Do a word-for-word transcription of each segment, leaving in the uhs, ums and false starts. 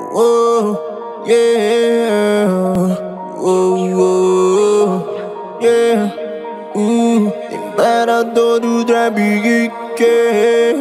Whoa, yeah. Whoa, whoa, yeah. Uh, Imperador do trap que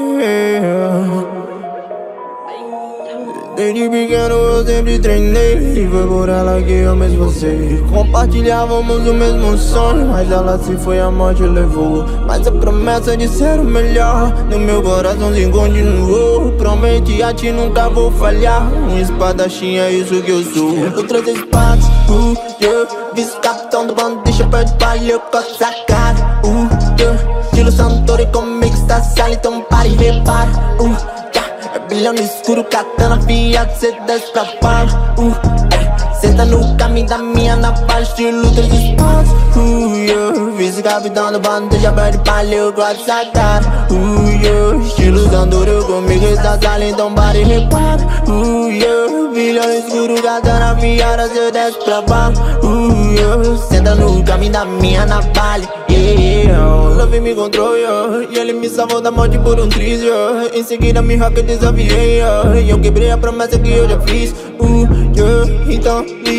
desde pequeno eu sempre treinei e foi por ela que eu me esforcei. Compartilhávamos o mesmo sonho, mas ela se foi, a morte levou. Mas a promessa de ser o melhor no meu coraçãozinho continuou. Prometi a ti nunca vou falhar, um espadachim é isso que eu sou. Eu trouxe espadas, uh, yeah. Vice-capitão do bando de chapéu de palha, eu coço a cara, uh, yeah. Estilo Santori comigo está sala, então para e repara, uh. É brilhão no escuro, katana afiado, cê desce pra fora, uh, ay. Cê tá no caminho da minha navalha, estilo três espadas, uh, yeah. Vice-capitão do bando de chapéu de palha, eu gosto da cara, uh, yeah. Estilo Sandoro comigo está sala, então para e repara, uh, yeah. Brilhão no escuro, katana afiada, cê desce pra fora, uh, yeah. Cê tá no caminho da minha navalha, yeah. Love me control, yeah. E ele me salvou da morte por um triz, yeah. Em seguida me rock eu desafiei, yeah. E eu quebrei a promessa que eu já fiz, uh, yeah. Então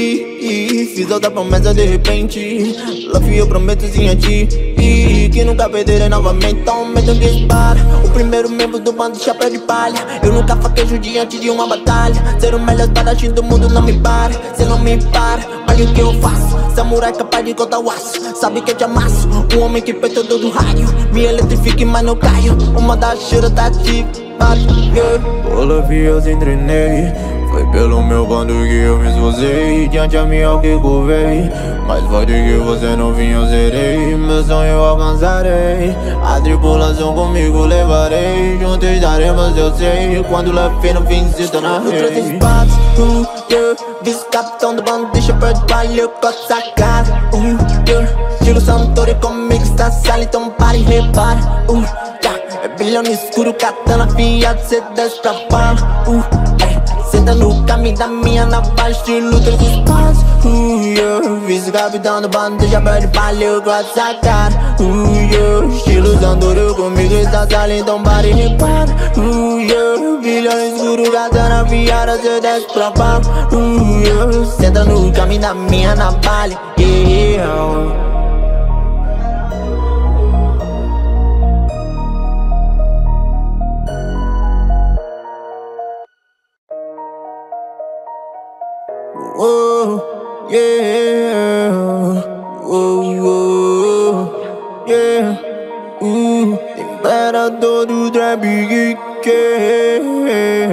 li, fiz outra promessa de repente. Love eu prometo sim a ti, e que nunca perderei novamente. Então meto que dispara, o primeiro membro do bando de chapéu de palha. Eu nunca faquejo diante de uma batalha. Ser o melhor espadachim do mundo não me para. Cê não me para, olha o que eu faço. Samurai capaz de cortar o aço, sabe que eu te amasso. Um homem que peitou todo raio, me eletrifique mas não caio. Uma das churas tá ativa, yeah. Olaf eu se treinei, foi pelo meu bando que eu me esforcei. Diante a mim ao que curvei, mas pode que você não vinha, eu zerei. Meu sonho eu alcançarei, a tripulação comigo levarei. Juntos daremos, eu sei, quando leve no fim se tornar rei. Eu trouxe espadas, uh, yeah. Vice-capitão do bando de chapéu de palha, eu coço a cara, uh, yeah. Estilo Santori comigo está sala, então para e repara, uh, yeah. É brilhão no escuro, katana afiado, cê desce pra fora, uh, ay. Cê tá no caminho da minha navalha, estilo três espadas, uh, yeah. Vice-capitão do bando de chapéu de palha, eu gosto da cara, uh, yeah. Estilo Sandoro comigo está sala, então para e repara, uh, yeah. Brilhão no escuro, katana afiada, cê desce pra fora, uh, yeah. Cê tá no caminho da minha navalha, yeah. Whoa, yeah. Whoa, whoa, yeah. Uh, Imperador do trap que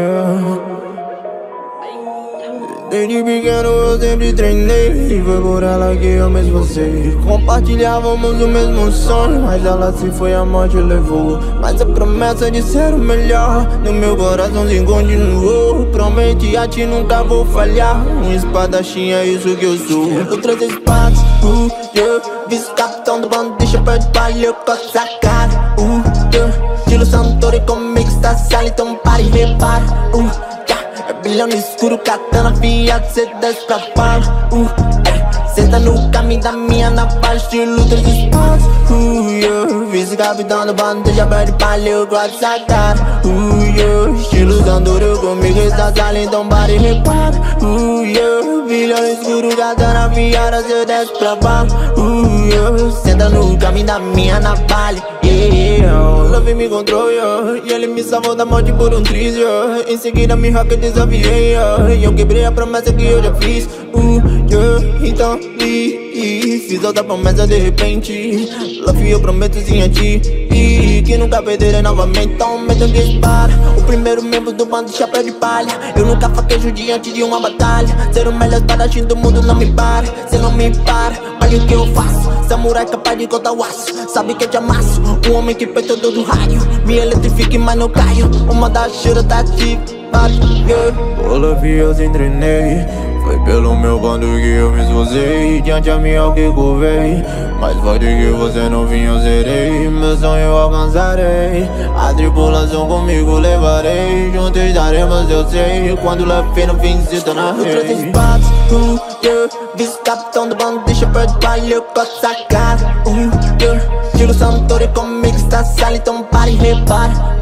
desde pequeno eu sempre treinei e foi por ela que eu me esforcei. Compartilhávamos o mesmo sonho, mas ela se foi, a morte levou. Mas a promessa de ser o melhor no meu coraçãozinho continuou. Prometi a ti nunca vou falhar, um espadachim é isso que eu sou. Eu trouxe espadas, uh, yeah. Vice-capitão do bando de chapéu de palha, eu coço a cara, uh, yeah. Estilo Santori comigo está sala, então para e repara, uh, yeah. É brilhão no escuro, katana afiado, cê desce pra fora, uh, ay. Cê tá no caminho da minha navalha, estilo três espadas, uh, yeah. Vice-capitão do bando de chapéu de palha, eu gosto da cara, uh, yeah. Estilo Sandoro comigo está sala, então para e repara, uh, yeah. Brilhão no escuro, katana afiada, cê desce pra fora, uh, yeah. Cê tá no caminho da minha navalha, yeah. Love me control, yeah. E ele me salvou da morte por um triz, yeah. Em seguida me rock eu desafiei, yeah. E eu quebrei a promessa que eu já fiz, uh, yeah. Então li, fiz outra promessa de repente. Love eu prometo sim a ti, e que nunca perderei novamente. Então meto que dispara, o primeiro membro do bando de chapéu de palha. Eu nunca faquejo diante de uma batalha. Ser o melhor espadachim do mundo não me para. Cê não me para, olha o que eu faço. Samurai capaz de cortar o aço, sabe que eu te amasso. Um homem que peitou todo raio, me eletrifique mas não caio. Uma das churas tá ativa, yeah. Olaf eu se treinei, foi pelo meu bando que eu me esforcei. Diante a mim ao que curvei, mas pode que você não vinha, eu zerei. Meu sonho eu alcançarei, a tripulação comigo levarei. Juntos daremos, eu sei, quando leve no fim se tornar rei. Eu trouxe espadas, uh, yeah. Vice-capitão do bando de chapéu de palha, eu coço a cara, uh, yeah. Estilo Santori comigo está sala, então para e repara, uh,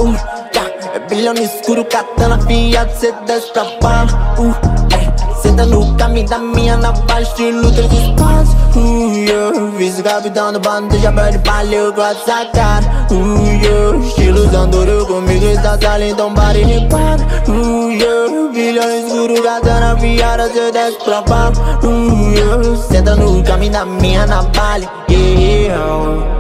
yeah. É brilhão no escuro, katana afiado, cê desce pra bala, uh, yeah. Senta no caminho da minha navalha, estilo três espaços, uh, yeah. Vice capitão do bando, deixa pé de palha, eu gosto dessa cara, uh, yeah. Estilo Zandoro comigo está sala, então para e repara, uh, yeah. Brilhão no escuro, katana afiada, cê desce pra bala, uh, yeah. Senta no caminho da minha navalha, yeah.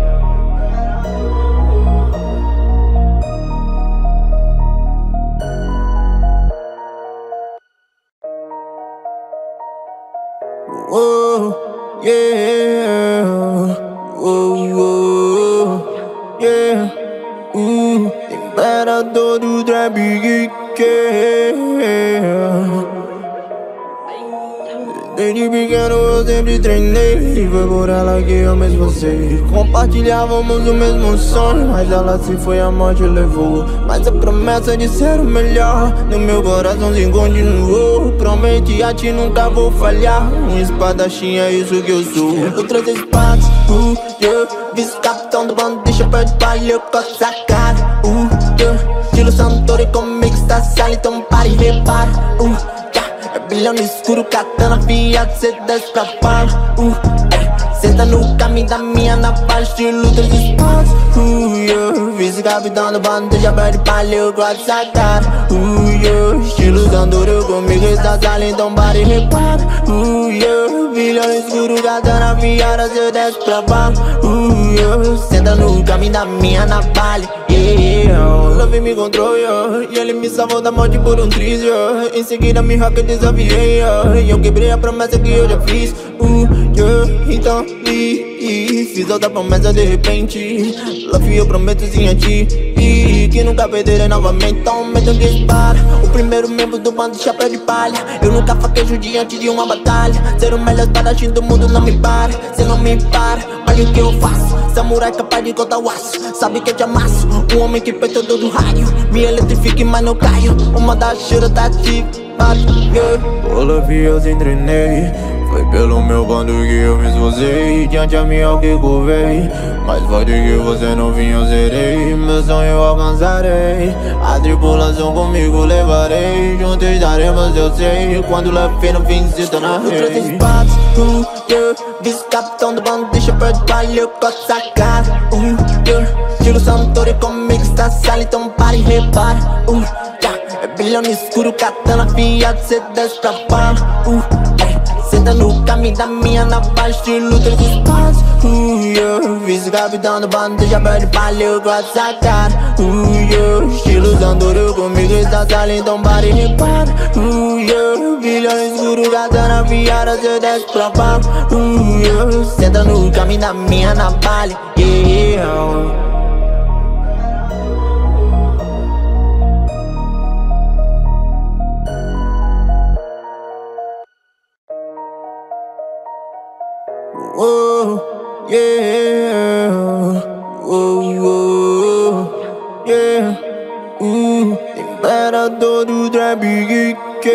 Oh, yeah, oh, oh, yeah, uh, imperador do trap geek. Desde pequeno eu sempre treinei, e foi por ela que eu me esforcei. Compartilhávamos o mesmo sonho, mas ela se foi, a morte levou. Mas a promessa de ser o melhor no meu coraçãozinho continuou. Prometi a ti nunca vou falhar, um espadachim é isso que eu sou. Eu trouxe espadas, uh, yeah. Vice-capitão do bando, deixa pé de palha, eu coço essa cara, uh, yeah. Estilo Santori comigo está sala, então para e repara, uh, é brilhão no escuro, katana afiado, cê desce pra bala, uh, yeah. Senta no caminho da minha navalha, estilo três espadas, uh, yeah. Vice-capitão do bando, deixa pé de palha, eu gosto dessa cara, uh, yeah. Estilo Zandoro comigo está sala, então para e repara, uh, yeah. Brilhão no escuro, katana afiada, cê desce pra bala, uh, yeah. Senta no caminho da minha navalha, yeah. Love me control, yeah. E ele me salvou da morte por um triz, yeah. Em seguida me hack desafiei, yeah. E eu quebrei a promessa que eu já fiz, uh, yeah. Então li, fiz outra promessa de repente. Love eu prometo sim a ti, e que nunca perderei novamente. Então metam que dispara, o primeiro membro do bando de chapéu de palha. Eu nunca faquejo diante de uma batalha. Ser o melhor espadachim do mundo não me para. Cê não me para, olha o que eu faço. Samurai capaz de cortar o aço, sabe que eu te amasso. Um homem que peita todo raio, me eletrifique mas não caio. Uma da cheira tá ativada, yeah. O love eu se treinei, foi pelo meu bando que eu me esforcei. Diante a mim é o que curvei, mais forte que você não vinha eu serei. Meu sonho eu alcançarei, a tripulação comigo levarei. Juntos daremos eu sei, quando levei no fim se torna rei. Eu trouxe espadas, uh, yeah. Vice-capitão do bando, deixa pé de palha, eu coço essa cara, uh, yeah. Estilo Santori comigo está sala, então para e repara, uh, yeah. É brilhão no escuro, katana afiado, cê desce pra bala, uh, yeah. Senta no caminho da minha navalha, estilo três espadas, uh, yeah. Vice-capitão do bando, deixa pé de palha, eu gosto dessa cara, uh, yeah. Estilo Zandoro comigo está sala, então para e repara, uh, yeah. Brilhão no escuro, katana afiada, cê desce pra bala, uh, yeah. Senta no caminho da minha navalha, yeah. Oh, yeah, oh, oh, yeah, uh, imperador do trap geek.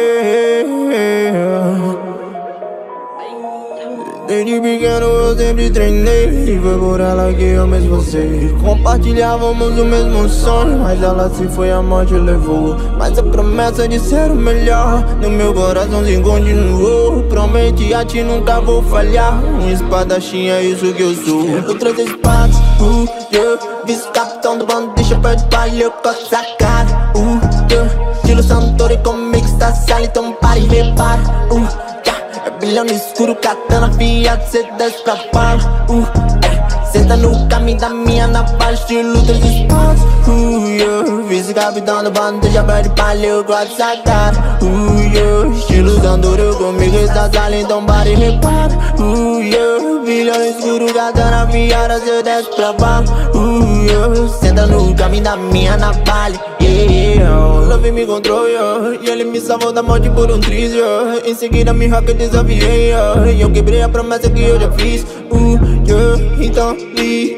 Desde pequeno eu sempre treinei, e foi por ela que eu me esforcei. Compartilhávamos o mesmo sonho, mas ela se foi, a morte levou. Mas a promessa de ser o melhor no meu coraçãozinho continuou. Prometi a ti nunca vou falhar, um espadachim é isso que eu sou. Eu trouxe espadas, uh, yeah. Vice-capitão do bando, deixa pé de palha, eu coço essa cara, uh, yeah. Estilo Santori comigo está sala, então para e repara, uh, yeah. É brilhão no escuro, katana afiado, cê desce pra bala, uh, yeah. Senta no caminho da minha navalha, estilo três espadas, uh, yeah. Vice-capitão do bando, deixa pé de palha, eu gosto dessa cara, uh, yeah. Estilo Zandoro comigo está sala, então para e repara, uh, yeah. Brilhão no escuro, katana afiada, cê desce pra bala, uh, yeah. Senta no caminho da minha navalha, yeah. Love me control, yeah. E ele me salvou da morte por um triz, yeah. Em seguida me hack desafiei, yeah. E eu quebrei a promessa que eu já fiz, uh, yeah. Então li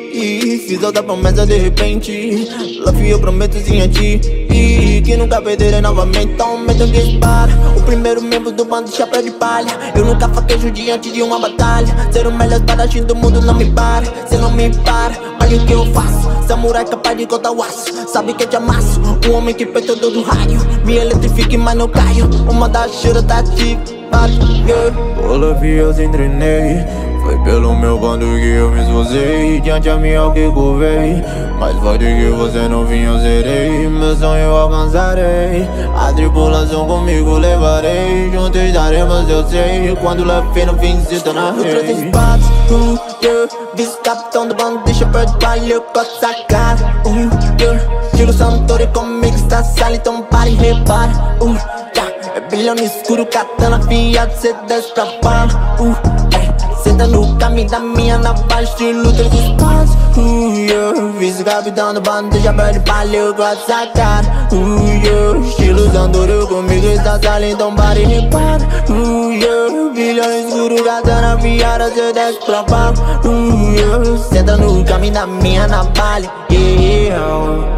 e fiz outra promessa de repente. Love, eu prometo sim a ti, e que nunca perderei novamente. Então meto que dispara, o primeiro membro do bando de chapéu de palha. Eu nunca faquejo diante de uma batalha. Ser o melhor espadachim do mundo não me para. Cê não me para, olha o que eu faço. Samurai capaz de cortar o aço, sabe que eu te amasso. Um homem que peita todo raio, me eletrifique mas não caio. Uma da chura tá ativa, yeah. Olá, eu sem treinei, foi pelo meu bando que eu me esforcei. Diante a mim ao que curvei, mais forte que você não vinha eu serei. Meu sonho eu alcançarei, a tripulação comigo levarei. Juntos daremos eu sei, quando levei no fim se tornar rei. Eu trouxe espadas, uh, yeah. Vice-capitão do bando de chapéu de palha, eu corto essa cara, uh, yeah. Tiro Santori comigo está sala, então para e repara, uh, yeah. É brilhão no escuro, katana afiado, cê desce pra bala, uh, yeah. Senta no caminho da minha navalha, estilo três espadas, uh, yeah. Vice-capitão do bando de chapéu de palha, eu corto essa cara, uh, yeah. Estilo Santori comigo está sala, então para e repara, uh, yeah. Brilhão no escuro, katana afiada, cê desce pra bala, uh, yeah. Senta no caminho da minha navalha, yeah.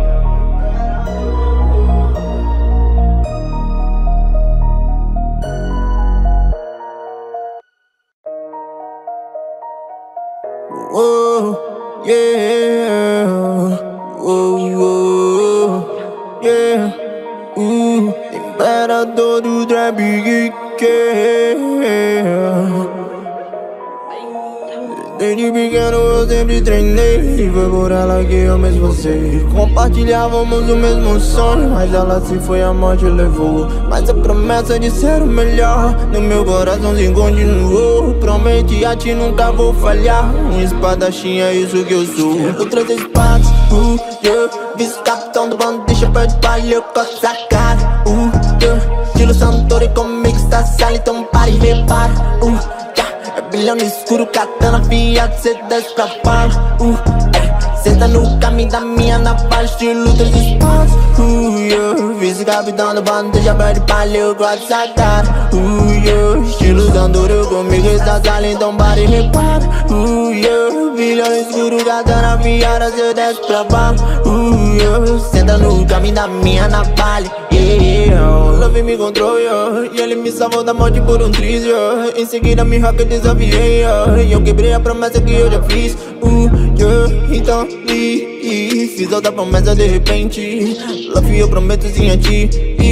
Oh, yeah, oh, oh, yeah, uh, imperador do trap, yeah. Desde pequeno eu sempre treinei, e foi por ela que eu me esforcei. Compartilhávamos o mesmo sonho, mas ela se foi, a morte levou. Mas a promessa de ser o melhor no meu coraçãozinho continuou. Prometi a ti nunca vou falhar, um espadachim é isso que eu sou. Eu trouxe espadas, uh, yeah. Vice-capitão do bando de chapéu de palha, eu corto essa cara, uh, yeah. Tiro Santori comigo está sala, então para e repara, uh, yeah. É brilhão no escuro, katana afiado, cê desce pra bala, uh, yeah. Senta no caminho da minha navalha, estilo três espadas, uh, yeah. Vice-capitão do bando de chapéu de palha, eu corto essa cara, uh, yeah. Estilo Santori comigo está sala, então para e repara, uh, yeah. Brilhão no escuro, katana afiada, cê desce pra bala, uh, yeah. Senta no caminho da minha navalha, yeah. Love me encontrou, yeah. E ele me salvou da morte por um triz, yeah. Em seguida me hack eu desafiei, yeah. E eu quebrei a promessa que eu já fiz, uh, yeah. Então li, fiz outra promessa de repente. Love, eu prometo sim a ti,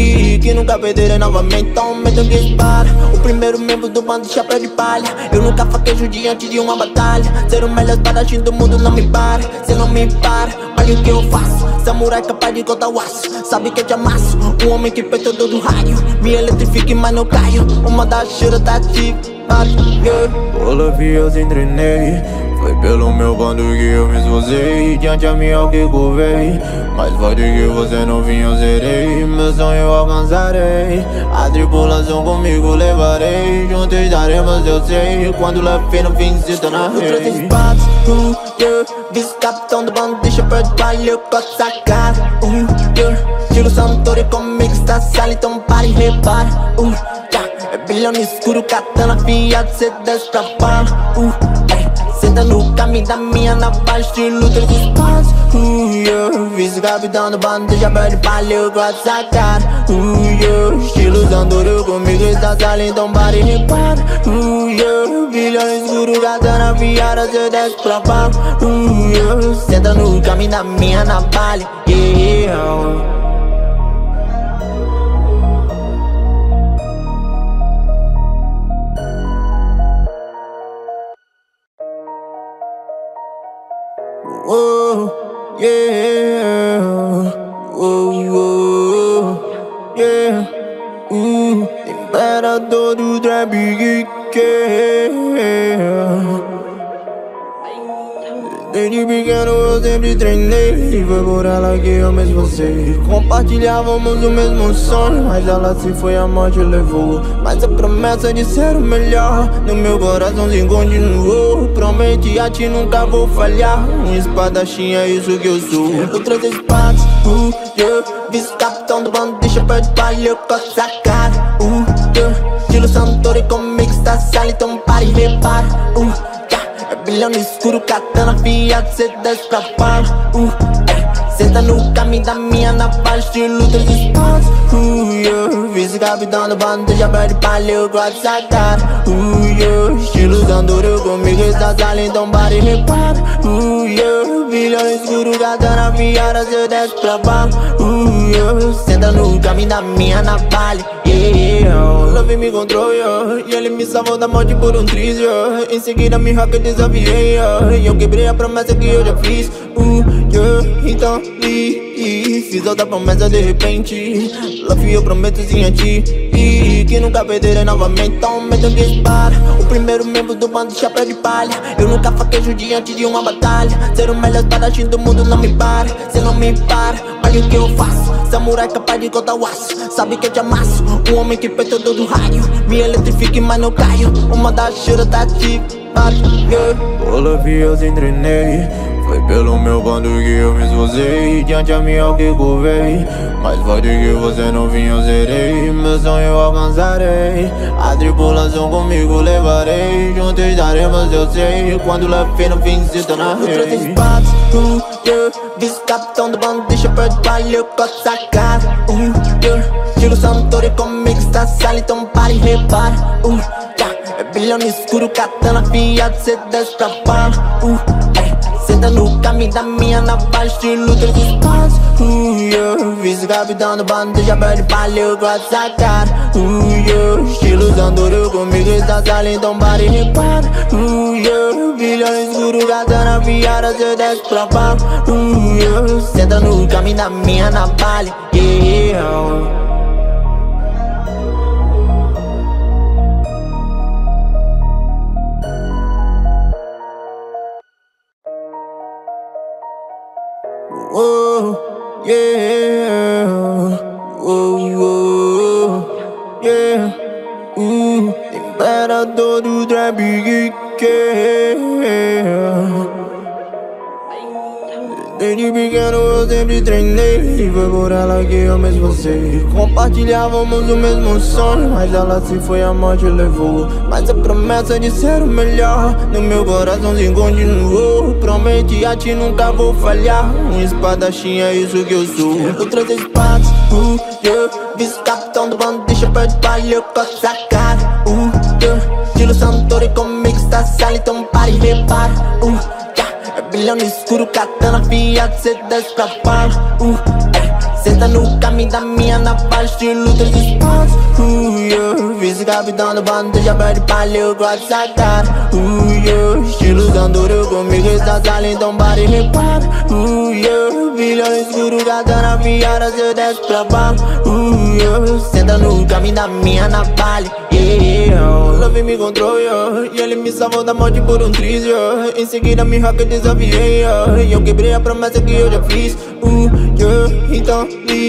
e que nunca perderei novamente. Então meto que dispara, o primeiro membro do bando de chapéu de palha. Eu nunca faquejo diante de uma batalha. Ser o melhor espadachim do mundo não me para. Cê não me para, olha o que eu faço. Samurai capaz de cortar o aço, sabe que eu te amasso. Um homem que peita todo raio, me eletrifique mas não caio. Uma da chura tá ativa, yeah. Olá, eu sem treinei, foi pelo meu bando que eu me esforcei. Diante a mim ao que curvei, mais forte que você não vinha eu serei. Meu sonho eu alcançarei, a tripulação comigo levarei. Juntos daremos eu sei, quando levei no fim se tornar rei. Eu trouxe espadas, uh, yeah. Vice-capitão do bando de chapéu de palha, eu corto essa cara, uh, yeah. Tiro Santori comigo está sala, então para e repara, uh, yeah. É brilhão no escuro, katana afiado, cê desce pra bala, uh, yeah. Senta no caminho da minha navalha, estilo três espadas, uh, yeah. Vice-capitão do bando de chapéu de palha, eu corto essa cara, uh, yeah. Estilo Santori comigo está sala, então para e repara, uh, yeah. Brilhão no escuro, katana afiada, cê desce pra bala, uh, yeah. Senta no caminho da minha navalha, yeah. Oh, yeah, oh, oh, yeah, uh, imperador do trap, yeah. Desde pequeno eu sempre treinei, e foi por ela que eu me esforcei. Compartilhávamos o mesmo sonho, mas ela se foi, a morte levou. Mas a promessa de ser o melhor no meu coraçãozinho continuou. Prometi a ti nunca vou falhar, um espadachim é isso que eu sou. Eu trouxe espadas, uh, yeah. Vice-capitão do bando de chapéu de palha, eu corto essa cara, uh, yeah. Tiro Santori comigo está sala, então para e repara, uh, yeah. brilhando no escuro, katana afiado, cê desce pra bala. uh, Senta no caminho da minha navalha, estilo três espadas. uh, yeah. Vice capitão do bando, deixa perto de palha, eu gosto dessa cara. uh, yeah. Estilo Zandoro, comigo está sala, então para e repara. uh, yeah. Brilhando no escuro, katana afiada, cê desce pra bala. uh, yeah. Senta no caminho da minha navalha, yeah. Love me control, yeah. E ele me salvou da morte por um triz, yeah. Em seguida me hack, desafiei, yeah. E eu quebrei a promessa que eu já fiz. uh, yeah. Então li, fiz outra promessa de repente. Love eu prometo sim a ti, e que nunca perderei novamente. Então meto que dispara, o primeiro membro do bando de chapéu de palha. Eu nunca faquejo diante de uma batalha. Ser o melhor espadachim do mundo não me para. Cê não me para, olha o que eu faço. Samurai capaz de cortar o aço, sabe que eu te amasso. Um homem que fez todo do raio, me eletrifique mas não caio. Uma das churas tá ativa, yeah. Love eu sem treinei, foi pelo meu bando que eu me esforcei. Diante a mim é o que curvei, mais forte que você não vinha eu serei. Meu sonho eu alcançarei, a tripulação comigo levarei. Juntos estaremos eu sei, quando levei no fim se torna rei. Eu trouxe espadas, uh, yeah. Vice-capitão do bando, deixa perto de palha, eu corto essa cara. uh, yeah. Tiro Santori comigo está sala, então para e repara. uh, yeah. É brilhando no escuro, katana afiado, cê desce pra bala. uh, Senta no caminho da minha navalha, estilo três espadas. uh, yeah. Vice-capitão do bando, deixa perto de palha, eu gosto dessa cara. uh, yeah. Estilo Zandoro, comigo está sala, então para e repara. uh, yeah. Brilhando no escuro, katana afiada, cê desce pra bala. uh, yeah. Senta no caminho da minha navalha, yeah. Oh, yeah, oh, oh, yeah, uh, imperador do trap geek, yeah. Desde pequeno eu sempre treinei, e foi por ela que eu me esforcei. Compartilhávamos o mesmo sonho, mas ela se foi, a morte levou. Mas a promessa de ser o melhor no meu coraçãozinho continuou. Prometi a ti nunca vou falhar, um espadachim é isso que eu sou. Eu trouxe espadas, uh, yeah. Vice-capitão do bando, deixa perto de palha, eu corto essa cara. uh, yeah. Tiro Santori comigo está sala, então para e repara. uh, yeah. É brilhando no escuro, katana afiado, cê desce pra bala. uh, Senta no caminho da minha navalha, estilo três espadas. uh, yeah. Vice-capitão do bando, deixa perto de palha, eu gosto dessa cara. uh, yeah. Estilo Zandoro, comigo está sala, então para e repara. uh, yeah. Brilhando no escuro, katana afiada, cê desce pra bala. uh, yeah. Senta no caminho da minha navalha, yeah. Love me control, yeah. E ele me salvou da morte por um triz, yeah. Em seguida me hack, desafiei, yeah. E eu quebrei a promessa que eu já fiz. uh, yeah. Então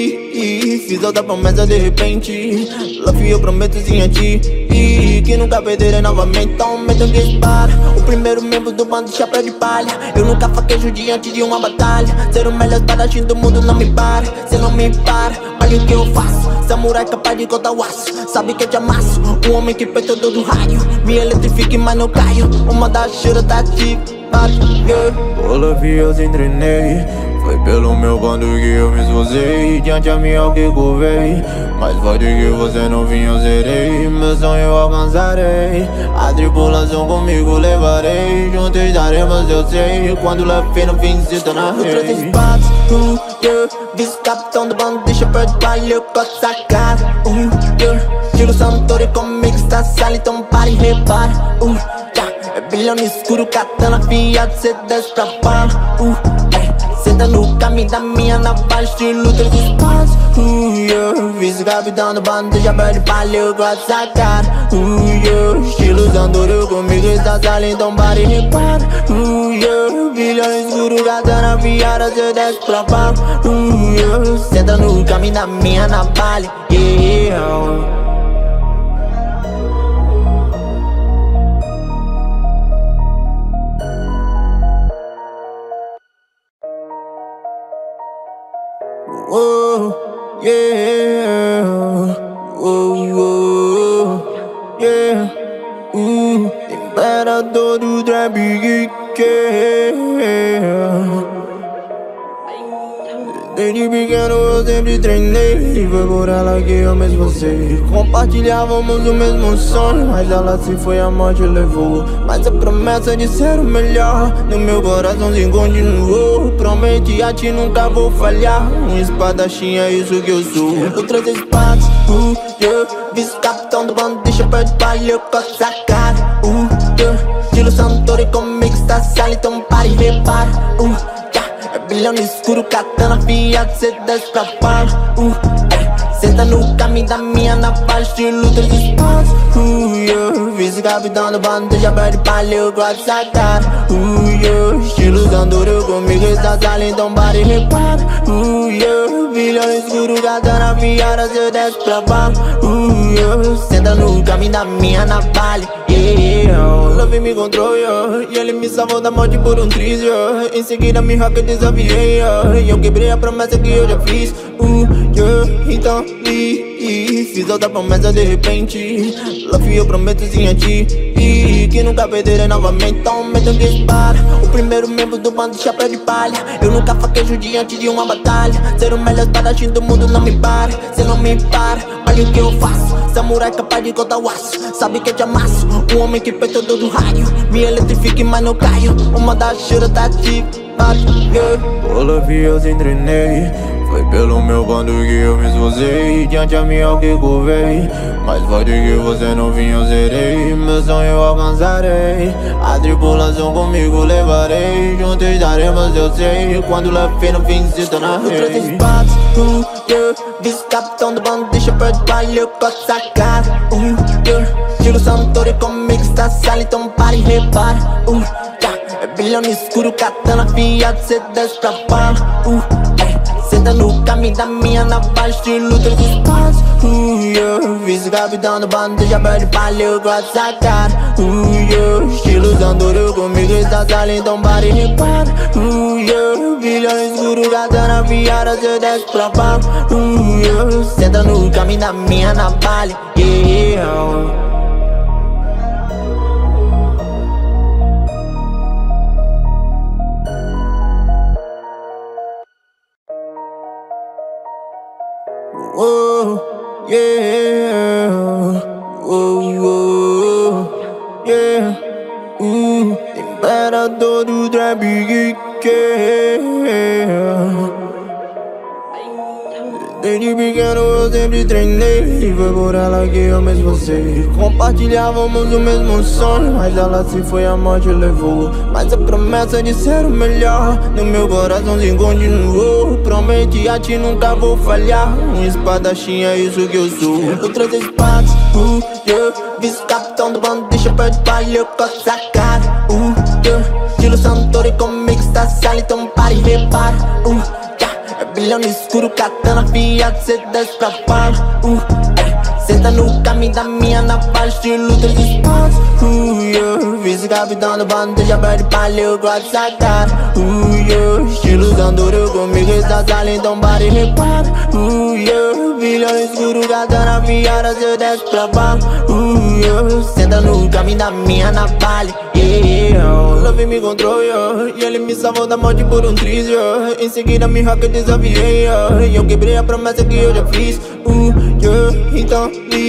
li, fiz outra promessa de repente. Love eu prometo sim a ti, e que nunca perderei novamente. Então meto que dispara, o primeiro membro do bando de chapéu de palha. Eu nunca faquejo diante de uma batalha. Ser o melhor espadachim do mundo não me para. Cê não me para, olha o que eu faço. Samurai capaz de cortar o aço, sabe que eu te amasso. Um homem que fez todo do raio, me eletrifique mas não caio. Uma das churas tá ativa, yeah. Love eu sem treinei, foi pelo meu bando que eu me esforcei. Diante a mim é o que curvei, mais forte que você não vinha eu serei. Meu sonho eu alcançarei, a tripulação comigo levarei. Juntos estaremos eu sei, quando levei no fim se torna rei. Eu trouxe espadas, uh, yeah. Vice-capitão do bando, deixa perto de palha, eu corto essa cara. uh, yeah. Tiro Santori comigo está sala, então para e repara. uh, yeah. É brilhando no escuro, katana afiado, cê desce pra bala. uh, Senta no caminho da minha navalha, estilo três espadas. uh, yeah. Vice-capitão do bando, deixa perto de palha, eu gosto dessa cara. uh, yeah. Estilo Zandoro, comigo está sala, então para e repara. uh, yeah. Brilhando no escuro, katana afiada, cê desce pra bala. uh, yeah. Senta no caminho da minha navalha, yeah. Oh, yeah, oh, oh, yeah, uh, imperador do trap que desde pequeno eu sempre treinei e foi por ela que eu me esforcei. Compartilhávamos o mesmo sonho, mas ela se foi, a morte levou. Mas a promessa de ser o melhor no meu coraçãozinho continuou. Prometi a ti nunca vou falhar, um espadachim é isso que eu sou. Eu trouxe espadas, uh, yeah. Vice-capitão do bando de chapéu de palha, eu coço a cara, uh, yeah. Estilo Santori comigo está sala, então para e repara, uh. É brilhão no escuro, katana afiado, cê desce pra bala, uh, senta no caminho da minha navalha, estilo três espadas, uh, yeah. Vice-capitão do bando de chapéu de palha, eu gosto essa cara, uh, yeah. Estilo Santori comigo está sala, então para e repara, uh, yeah. Brilhão no escuro, katana afiada, cê desce pra bala, uh, yeah. Senta no caminho da minha navalha, yeah. Love me control, yeah. E ele me salvou da morte por um triz, yeah. Em seguida me hack desafiei, yeah. E eu quebrei a promessa que eu já fiz, uh, yeah. Então li, fiz outra promessa de repente. Love eu prometo sim a ti, e que nunca perderei novamente. Então metam que dispara, o primeiro membro do bando de chapéu de palha. Eu nunca faquejo diante de uma batalha. Ser o melhor espadachim do mundo não me para. Cê não me para, olha o que eu faço. Samurai capaz de cortar o aço, sabe que eu te amasso. Um homem que peita todo raio, me eletrifique mas não caio. Uma da chura tá ativa, yeah. Olá, eu sem treinei, foi pelo meu bando que eu me esforcei. Diante a mim é o que curvei, mais forte que você não vinha eu serei. Meu sonho eu alcançarei, a tripulação comigo levarei. Juntos daremos eu sei, quando levei no fim se torna rei. Eu trouxe espadas, uh, yeah. Vice-capitão do bando de chapéu de palha, eu coço a cara, uh, yeah. Estilo Santori comigo está sala, então para e repara, uh, yeah. É brilhão no escuro, katana afiado, cê desce pra bala, uh, yeah. Senta no caminho da minha navalha, estilo três espadas, uh, yeah. Vice-capitão do bando de chapéu de palha, eu gosto da cara, uh, yeah. Estilo Santori comigo está sala, então para e repara, uh, yeah. Brilhão no escuro, katana afiada, cê desce pra bala, uh, yeah. Senta no caminho da minha navalha, yeah. Oh, yeah, oh, oh, yeah, uh, imperador do trap que desde pequeno eu sempre treinei e foi por ela que eu me esforcei. Compartilhávamos o mesmo sonho, mas ela se foi, a morte levou. Mas a promessa de ser o melhor no meu coraçãozinho continuou. Prometi a ti nunca vou falhar, um espadachim é isso que eu sou. Eu trouxe espadas, uh, yeah. Vice-capitão do bando de chapéu de palha, eu coço a cara, uh, yeah. Estilo Santori comigo está sala, então para e repara, uh, é brilhão no escuro, katana afiado, cê desce pra bala, uh, yeah. Senta no caminho da minha navalha, estilo três espadas, uh, yeah. Vice-capitão do bando de chapéu de palha, eu gosto da cara, uh, yeah. Estilo Santori comigo está sala, então para e repara, uh, yeah. Brilhão no escuro, katana afiada, cê desce pra bala, uh, yeah. Senta no caminho da minha navalha, yeah. Love me control, yeah. E ele me salvou da morte por um triz, yeah. Em seguida me hack desafiei, yeah. E eu quebrei a promessa que eu já fiz, uh, yeah. Então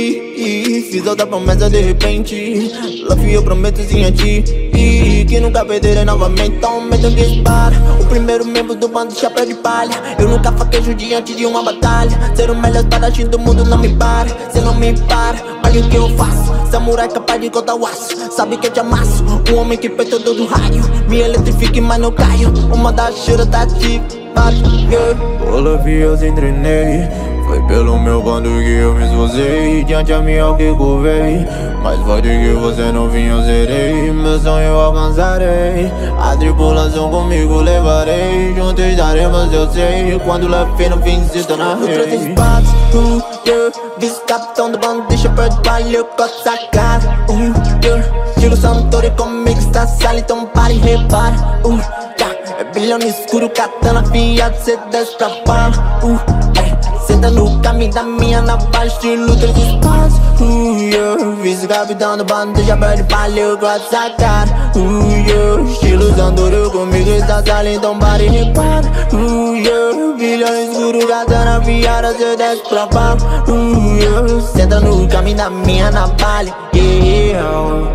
li, fiz outra promessa de repente. Love eu prometo sim a ti, e que nunca perderei novamente. Então metam que dispara, o primeiro membro do bando de chapéu de palha. Eu nunca faquejo diante de uma batalha. Ser o melhor espadachim do mundo não me para. Cê não me para, olha o que eu faço. Samurai capaz de cortar o aço, sabe que eu te amasso. Um homem que peita todo raio, me eletrifique mas não caio. Uma da chura tá ativa, yeah. Olá, eu sem treinei, foi pelo meu bando que eu me esforcei. Diante a mim é o que curvei, mais forte que você não vinha eu serei. Meu sonho eu alcançarei, a tripulação comigo levarei. Juntos daremos eu sei, quando levei no fim se torna rei. Eu trouxe espadas, uh, yeah. Vice-capitão do bando de chapéu de palha, eu coço a cara, uh, yeah. Estilo Santori comigo está sala, então para e repara, uh, yeah. É brilhão no escuro, katana afiado, cê desce pra bala, uh, yeah. Senta no caminho caminho da minha navalha, estilo três espadas. Uh, yeah. Vice-capitão do bando de chapéu de palha, eu gosto dessa cara. Uh, yeah. Estilo Zandoro, comigo está sala, então para e repara. Uh, yeah. Bilhão escuro, katana afiada, cê desce pra pau. Uh, yeah. Senta no caminho da minha navalha, yeah.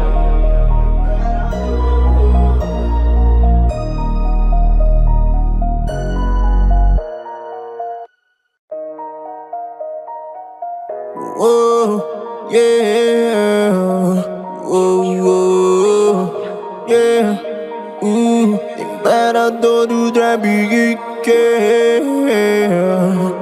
Oh, yeah, oh, oh, yeah, uh, imperador do trap, yeah.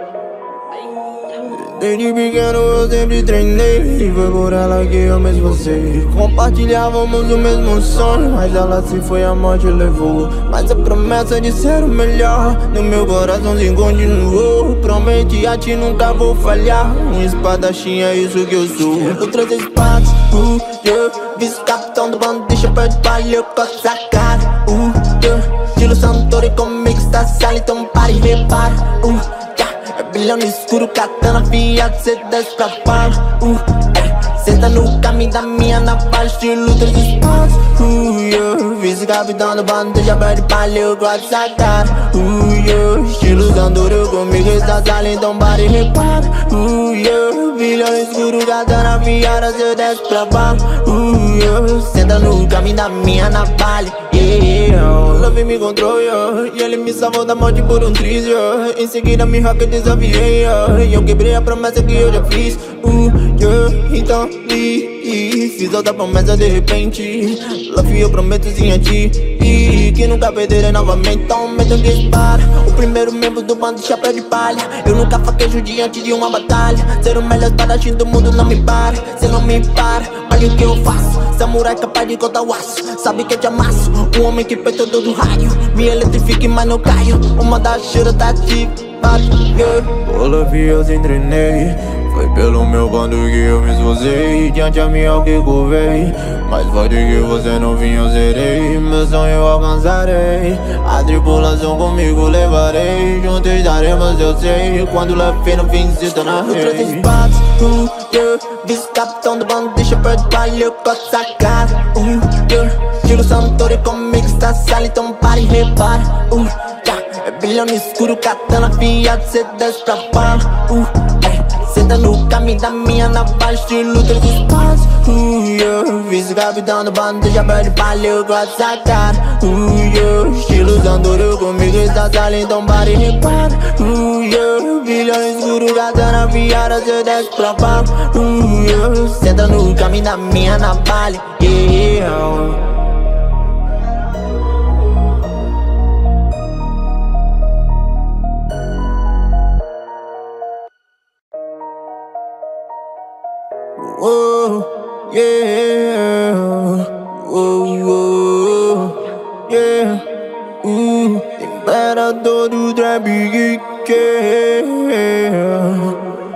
Desde pequeno eu sempre treinei, e foi por ela que eu me esforcei. Compartilhávamos o mesmo sonho, mas ela se foi, a morte levou. Mas a promessa de ser o melhor no meu coraçãozinho continuou. Prometi a ti nunca vou falhar, um espadachim é isso que eu sou. Eu trouxe espadas, uh, yeah. Vice-capitão do bando de chapéu de palha, eu corto essa cara, uh, yeah. Estilo Santori comigo está sala, então para e repara, uh, yeah. É bilhão no escuro, katana afiada, cê desce pra pau, uh, ay. Senta no caminho da minha navalha, estilo três espadas, uh, yeah. Vice-capitão do bando de chapéu de palha, eu gosto dessa cara, uh, yeah. Estilo Zandoro, comigo está sala, então para e repara, uh, yeah. Bilhão escuro, katana afiada, cê desce pra pau, uh, yeah. Senta no caminho da minha navalha, yeah. Love me control, yeah. E ele me salvou da morte por um triz, yeah. Em seguida me hack desafiei, yeah. E eu quebrei a promessa que eu já fiz, uh, yeah. Então li, fiz outra promessa de repente. Love eu prometo sim a ti, e que nunca perderei novamente. Então medo que dispara, o primeiro membro do bando de chapéu de palha. Eu nunca faquejo diante de uma batalha. Ser o melhor espadachim do mundo não me para. Cê não me para, olha o que eu faço. Samurai capaz de cortar o aço, sabe que eu te amasso. Um homem que peita todo o raio, me eletrifique mas não caio. Uma da cheira tá ativada, yeah. O love eu sem treinei, foi pelo meu bando que eu me esforcei. Diante a mim é o que curvei, mais forte que você não vinha eu serei. Meu sonho eu alcançarei, a tripulação comigo levarei. Juntos estaremos eu sei, quando levei no fim se tornar rei. Eu trouxe espadas, uh, yeah. Vice-capitão do bando de chapéu de palha, eu corto essa cara, uh, yeah. Estilo Santori comigo está sala, então para e repara, uh, yeah. É bilhão no escuro, katana afiada, cê desce pra pau, uh, ay. Senta no caminho da minha navalha, estilo três espadas, uh, yeah. Vice-capitão do bando de chapéu de palha, eu gosto dessa cara, uh, yeah. Estilo Zandoro comigo está sala, então para e repara, uh, yeah. Bilhão escuro, katana afiada, cê desce pra pau, uh, yeah. Senta no caminho da minha navalha, yeah. Oh, yeah, oh, oh, yeah, uh, imperador do trap, yeah.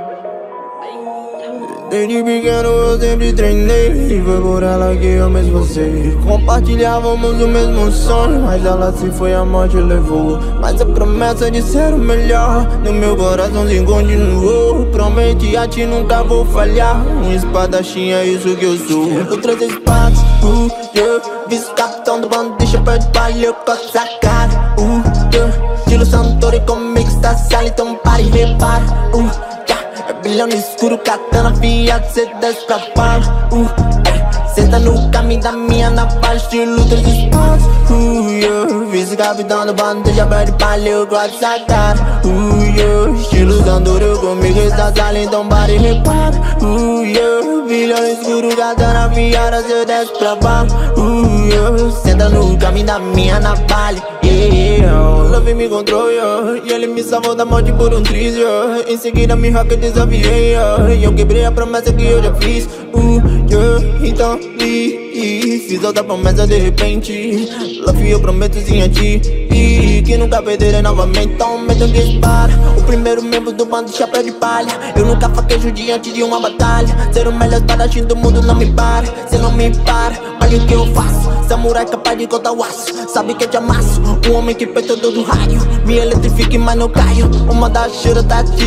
Desde pequeno eu sempre treinei, e foi por ela que eu me esforcei. Compartilhávamos o mesmo sonho, mas ela se foi, a morte levou. Mas a promessa de ser o melhor no meu coraçãozinho continuou. Prometi a ti nunca vou falhar, um espadachim é isso que eu sou. Eu trouxe espadas, uh, yeah. Vice-capitão do bando de chapéu de palha, eu corto essa cara, uh, yeah. Estilo Santori comigo está sala, então para e repara, uh, yeah. É bilhão no escuro, katana afiada, cê desce pra pau, uh, ay. Senta no caminho da minha navalha, estilo três espadas, uh, yeah. Vice-capitão do bando de chapéu de palha, eu gosto dessa cara, uh, yeah. Estilo Zandoro comigo está sala, então para e repara, uh, yeah. Bilhão escuro, katana afiada, cê desce pra pau, uh, yeah. Senta no caminho da minha navalha, yeah. Love me control, yeah. E ele me salvou da morte por um triz, yeah. Em seguida me hack desafiei, yeah. E eu quebrei a promessa que eu já fiz, uh, yeah. Então li, fiz outra promessa de repente. Love eu prometo sim a ti, e que nunca perderei novamente. Então medo que dispara, o primeiro membro do bando de chapéu de palha. Eu nunca faquejo diante de uma batalha. Ser o melhor espadachim do mundo não me para. Cê não me para, olha o que eu faço. Samurai capaz de cortar o aço, sabe que eu te amasso. Um homem que peita todo o raio, me eletrifique mas não caio. Uma da cheira tá ativa,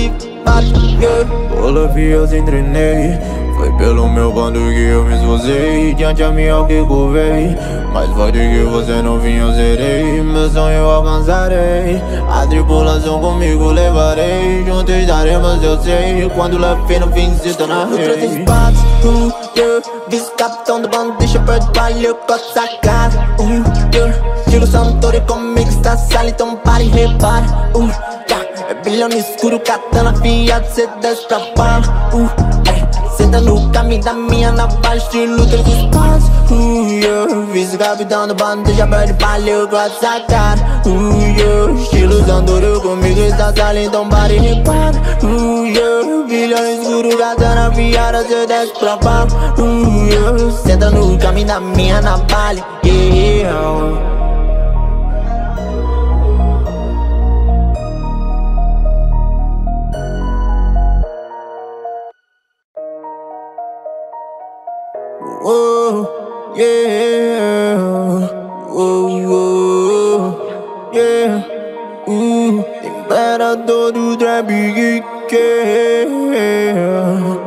espaço, yeah. Olá, fios entrenei. Foi pelo meu bando que eu me esforcei. Diante a mim é o que curvei. Mais forte que você não vinha, eu zerei. Meu sonho eu alcançarei. A tripulação comigo levarei. Juntos daremos, eu sei. Quando levei no fim se torna rei. Eu trouxe espaço, uh, yeah. Vice-capitão do bando, deixa perto do baile, eu gosto da casa, uh, yeah. Estilo Santori comigo está sala, então para e repara, uh, yeah. É bilhão no escuro, katana afiado, cê desce pra bala, uh, yeah. Senta no caminho da minha navalha, estilo três espaços, uh, yeah. Vice-capitão do bando, deixa perto do baile, eu gosto da cara, uh, yeah. Estilo Santori comigo está sala, então para e repara, uh, yeah. Bilhão no escuro, katana afiada, cê desce pra bala, uh, yeah. Senta no caminho da minha navalha, yeah. Oh, yeah, oh, oh, yeah, uh, imperador do trap que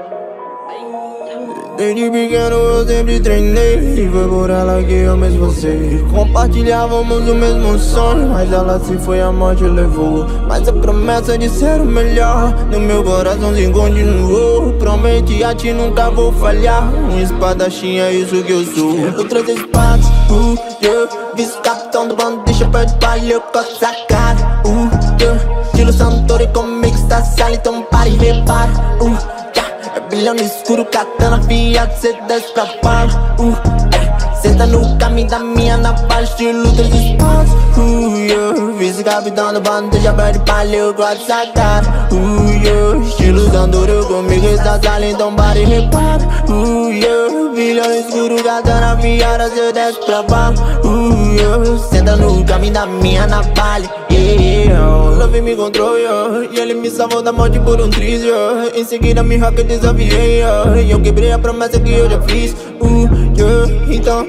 desde pequeno eu sempre treinei. E foi por ela que eu me esforcei. Compartilhávamos o mesmo sonho, mas ela se foi, a morte levou. Mas a promessa de ser o melhor no meu coraçãozinho continuou. Prometi a ti nunca vou falhar. Um espadachim é isso que eu sou. Eu trouxe espadas, uh, yeah. Vice-capitão do bando, deixa perto do baile, eu gosto da casa, uh, yeah. Estilo Santori comigo está sala, então para e repara, uh, yeah. É bilhão no escuro, katana afiado, cê desce pra bala, uh, yeah. Senta no caminho da minha navalha, estilo três espaços, uh, yeah. Vice-capitão do bando, deixa perto do baile, eu gosto da cara, uh, yeah. Estilo Santori comigo está sala, então para e repara, uh, yeah. Bilhão no escuro, katana afiada, cê desce pra bala, uh, yeah. Senta no caminho da minha navalha, yeah. Love me control, yeah. E ele me salvou da morte por um triz, yeah. Em seguida me hack eu desafiei, yeah. E eu quebrei a promessa que eu já fiz, uh, yeah. Então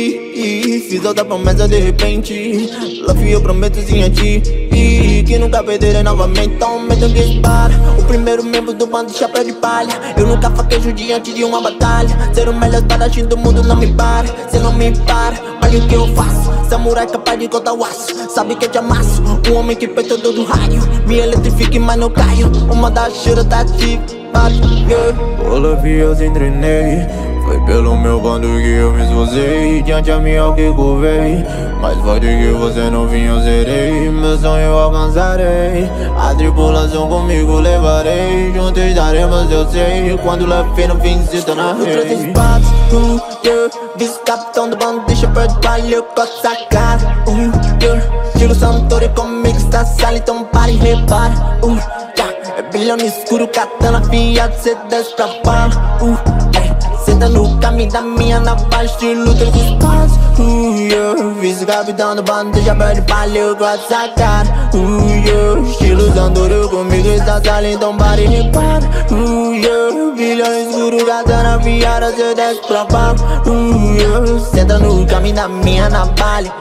li, fiz outra promessa de repente. Love eu prometo sim a ti, e que nunca perderei novamente. Então meto que dispara, o primeiro membro do bando de chapéu de palha. Eu nunca faquejo diante de uma batalha. Ser o melhor espadachim do mundo não me para. Cê não me para, olha o que eu faço. Samurai capaz de cortar o aço, sabe que eu te amasso. Um homem que peita todo raio, me eletrifique mas não caio. Uma das cheiras tá ativada, yeah. Olá, fios entrenei. Foi pelo meu bando que eu me esforcei. Diante a mim é o que curvei. Mais forte que você não vinha, eu zerei. Meu sonho eu alcançarei. A tripulação comigo levarei. Juntos daremos, eu sei. Quando levei no fim se torna rei. Eu trouxe espadas, uh, yeah. Vice-capitão do bando, deixa perto do baile, eu gosto da casa, uh, yeah. Estilo Santori comigo está sala, então para e repara, uh, yeah. É bilhão no escuro, katana afiado, cê desce pra bala, uh, yeah. Senta no caminho da minha navalha, estilo três espaços, uh, yeah. Vice-capitão do bando, deixa perto do baile, eu gosto da cara, uh, yeah. Estilo Santori comigo está sala, então para e repara, uh, yeah. Bilhão no escuro, katana afiada, cê desce pra bala, uh, yeah. Senta no caminho da minha navalha,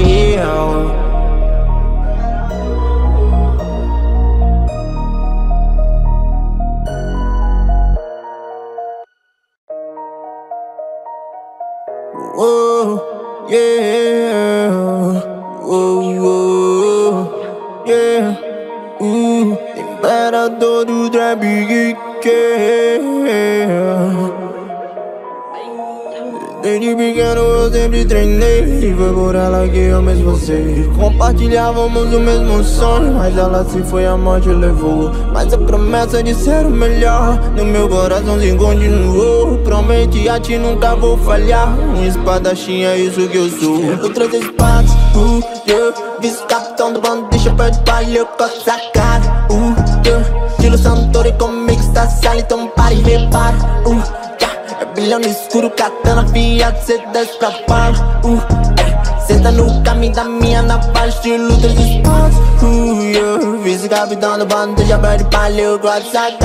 yeah. Oh, yeah, oh, oh, yeah, uh, imperador do trap que desde pequeno eu sempre treinei. E foi por ela que eu me esforcei. Compartilhávamos o mesmo sonho, mas ela se foi, a morte levou. Mas a promessa de ser o melhor no meu coraçãozinho continuou. Prometi a ti nunca vou falhar. Um espadachim é isso que eu sou. Eu trouxe espadas, uh, yeah. Vice-capitão do bando, deixa perto do baile, eu gosto da casa, uh, yeah. Estilo Santori comigo está sala, então para e repara, uh, yeah. É bilhão no escuro, katana afiado, cê desce pra bala, uh, yeah. Senta no caminho da minha navalha, estilo três espadas, uh, yeah. Vice-capitão do bando, deixa perto do baile, eu gosto da cara,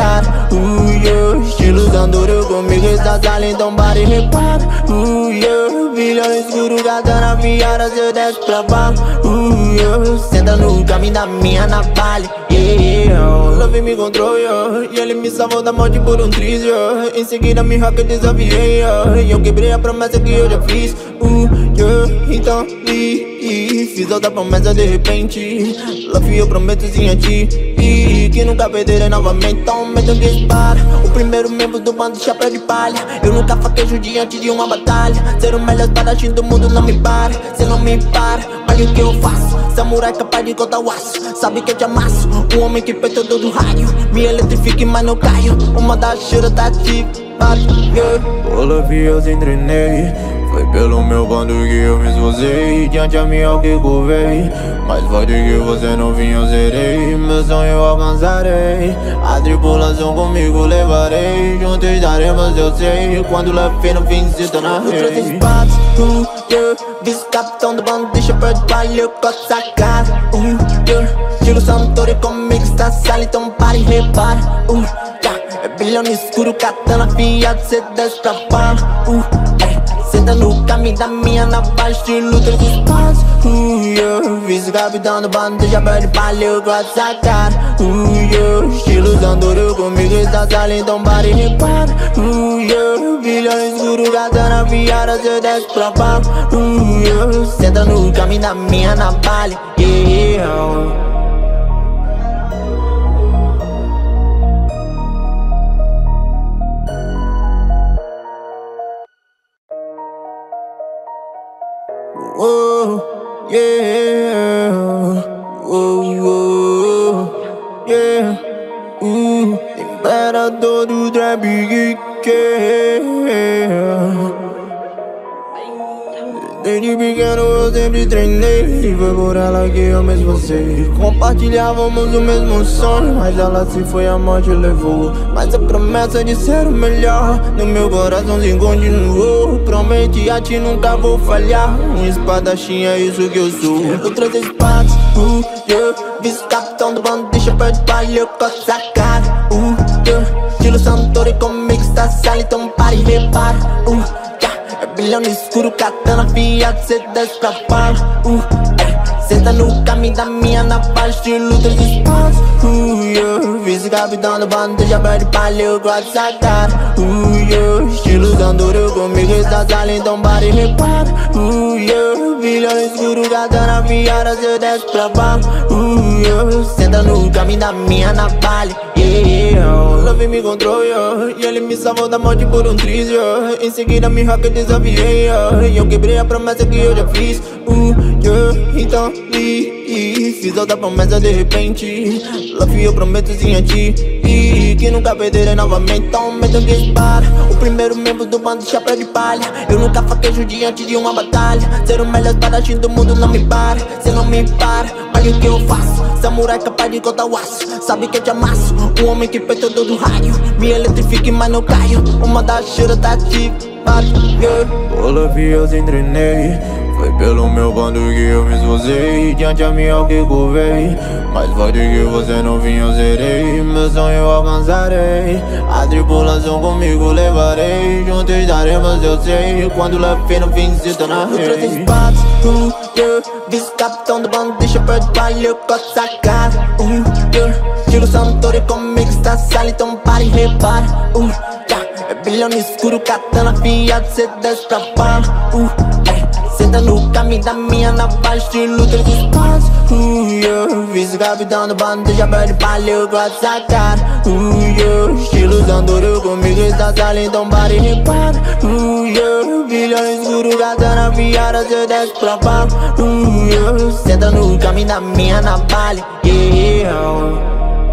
uh, yeah. Estilo Zandoro comigo está sala, então para e repara, uh, yeah. Brilho no escuro, katana afiada, cê desce pra baixo, uh, yeah. Senta no caminho da minha navalha, yeah. Love me control, yeah. E ele me salvou da morte por um triz, yeah. Em seguida me hacker desafiei, yeah. E eu quebrei a promessa que eu já fiz, uh, yeah. Então li, fiz outra promessa de repente. Love eu prometo sim a ti, e que nunca perderei novamente. Então meto um disparo, o primeiro membro do bando de chapéu de palha. Eu nunca faquejo diante de uma batalha. Ser o melhor espadachim do mundo não me para. Cê não me para, olha o que eu faço. Samurai capaz de cortar o aço, sabe que eu te amasso. Um homem que peita todo raio, me eletrifique mas não caio. Uma da chura tá ativada, yeah. O love eu se treinei, foi pelo meu bando que eu me esforcei. Diante a mim é o que curvei, mais forte que você não vinha eu serei. Meu sonho eu alcançarei, a tripulação comigo levarei. Juntos daremos eu sei, quando levei no fim se torna rei. Eu trouxe espaço, uh, yeah. Vice-capitão do bando deixa pra espalhar, eu corto sacada, uh, yeah. Tiro Santori comigo está sala, então para e repara, uh, yeah. É brilhão no escuro, katana afiado, cê desce pra baixo, uh, yeah. Senta no caminho da minha navalha, estilo três espaços, uh, yeah. Vice-capitão do bando deixa pra espalhar, eu corto sacada, uh, yeah. Estilo Zandoro comigo está sala, então para e repara, uh, yeah. Brilhão no escuro, katana afiada, cê desce pra baixo, uh, yeah. Senta no caminho da minha navalha, yeah. Oh, yeah, oh, oh, yeah, uh, imperador do trap, yeah. Desde pequeno eu sempre treinei, e foi por ela que eu me esforcei. Compartilhávamos o mesmo sonho, mas ela se foi, a morte levou. Mas a promessa de ser o melhor no meu coraçãozinho continuou. Prometi a ti nunca vou falhar, um espadachim é isso que eu sou. Eu trouxe espadas, uh, yeah. Vice-capitão do bando deixa pra espalhar, eu corto sacada, uh, yeah. Tiro Santori comigo está sala, então para e repara, uh, yeah. É brilhão no escuro, katana afiado, cê desce pra baixo, uh, yeah. Senta no caminho da minha navalha, estilo três espaços, uh, yeah. Vice-capitão do bando deixa pra espalhar, eu corto sacada, uh, yeah. Estilo Zandoro comigo está sala, então para e repara, uh, yeah. Brilhão no escuro, katana afiada, cê desce pra baixo, uh, yeah. Senta no caminho da minha navalha, yeah. Love me control, yeah. E ele me salvou da morte por um triz, yeah. Em seguida me hacker desafiei, yeah. E eu quebrei a promessa que eu já fiz, uh, yeah. Então li, fiz outra promessa de repente. Love eu prometo sim a ti, e que nunca perderei novamente. Então meto um disparo, o primeiro membro do bando de chapéu de palha. Eu nunca faquejo diante de uma batalha. Ser o melhor espadachim do mundo não me para. Cê não me para, olha o que eu faço. Samurai capaz de cortar o aço, sabe que eu te amasso. Um homem que peita todo raio, me eletrifique mas não caio. Uma da chura tá ativada, yeah. O love eu se treinei, foi pelo meu bando que eu me esforcei. Diante a mim é o que curvei, mais forte que você não vinha eu serei. Meu sonho eu alcançarei, a tripulação comigo levarei. Juntos daremos eu sei, quando levei no fim se torna rei. Eu trouxe espadas, uh, yeah. Vice-capitão do bando deixa pra espalhar, eu corto sacada, uh, yeah. Tiro Santori comigo está sala, então para e repara, uh, yeah. É brilhão no escuro, katana afiado, cê desce pra baixo, uh, yeah. Senta no caminho da minha navalha, estilo três espadas, uh, yeah. Vice-capitão do bando deixa pra espalhar, eu corto sacada, uh, yeah. Estilo Zandoro comigo está sala, então para e repara, uh, yeah. Brilhão no escuro, katana afiada, cê desce pra baixo, uh, yeah. Senta no caminho da minha navalha, yeah.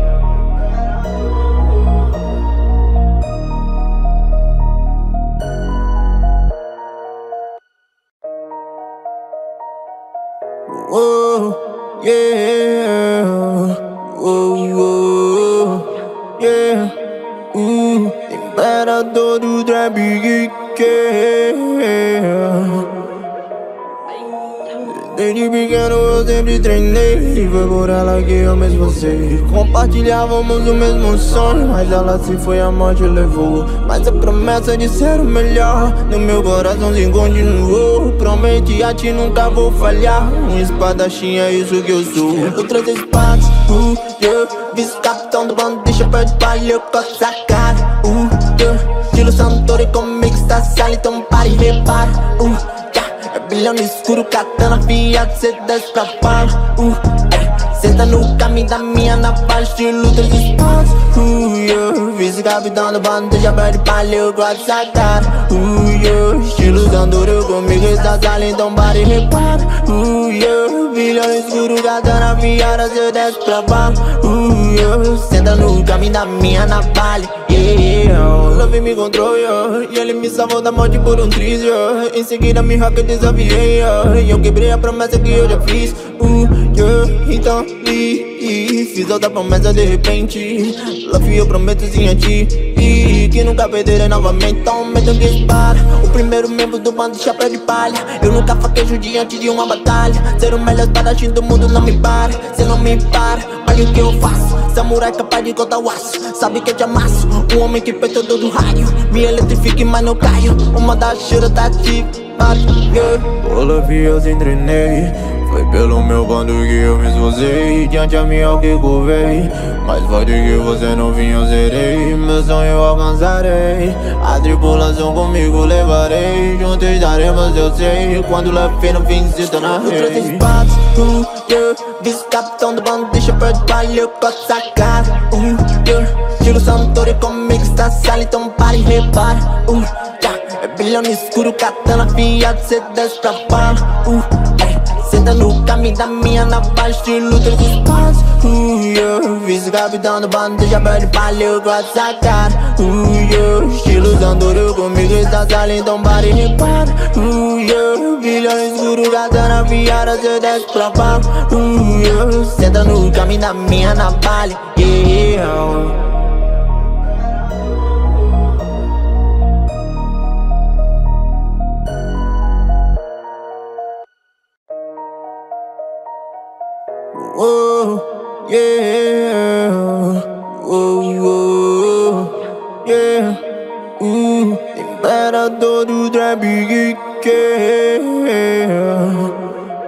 Oh, yeah, oh, oh, yeah, uh, imperador do trap, yeah. Desde pequeno eu sempre treinei, e foi por ela que eu me esforcei. Compartilhávamos o mesmo sonho, mas ela se foi, a morte levou. Mas a promessa de ser o melhor no meu coraçãozinho continuou. Prometi a ti nunca vou falhar, um espadachim é isso que eu sou. Eu trouxe espadas, uh, yeah. Vice-capitão do bando de chapéu de palha, eu com essa cara, uh, yeah. Estilo Santori comigo está sala, então para e repara, uh, yeah. É bilhão no escuro, katana afiado, cê desce pra bala, uh, yeah. Senta no caminho da minha navalha, estilo três espadas, uh, yeah. Vice-capitão do bando de chapéu de palha, eu com essa cara, uh, yeah. Estilo Santori comigo está sala, então para e repara, uh, yeah. Bilhão no escuro, katana afiada, cê desce pra bala, uh, yeah. Senta no caminho da minha navalha, yeah. Love me control, yeah. E ele me salvou da morte por um triz, yeah. Em seguida me hack eu desafiei, yeah. E eu quebrei a promessa que eu já fiz, uh, yeah. Então li, fiz outra promessa de repente. Love eu prometo sim a ti, e que nunca perderei novamente. Então meto que dispara, o primeiro membro do bando de chapéu de palha. Eu nunca faquejo diante de uma batalha. Ser o melhor espadachim do mundo não me para. Cê não me para, olha o que eu faço. Samurai capaz de cortar o aço, sabe que eu te amasso. Um homem que peita todo raio, me eletrifique mas não caio. Uma da cheira tá ativada, yeah. Olha vi eu sem treinei, foi pelo meu bando que eu me esforcei. Diante a mim ao que curvei, mais forte que você não vinha eu serei. Meu sonho eu alcançarei, a tripulação comigo levarei. Juntos daremos eu sei, quando levei no fim se torna rei. Eu trouxe espadas, uh, yeah. Vice-capitão do bando de chapéu de palha, eu com essa cara, uh, yeah. Estilo Santori comigo está sala, então para e repara, uh, yeah. É bilhão no escuro, katana afiado, cê desce pra bala, uh, yeah. Senta no caminho da minha navalha, estilo três espadas, uh, yeah. Vice-capitão do bando de chapéu de palha, eu com essa cara, uh, yeah. Estilo Santori comigo está sala, então para e repara, uh, yeah. Bilhão no escuro, katana afiada, cê desce pra bala, uh, yeah. Senta no caminho da minha navalha, yeah. Oh, yeah, oh, oh, yeah, uh, imperador do trap, yeah.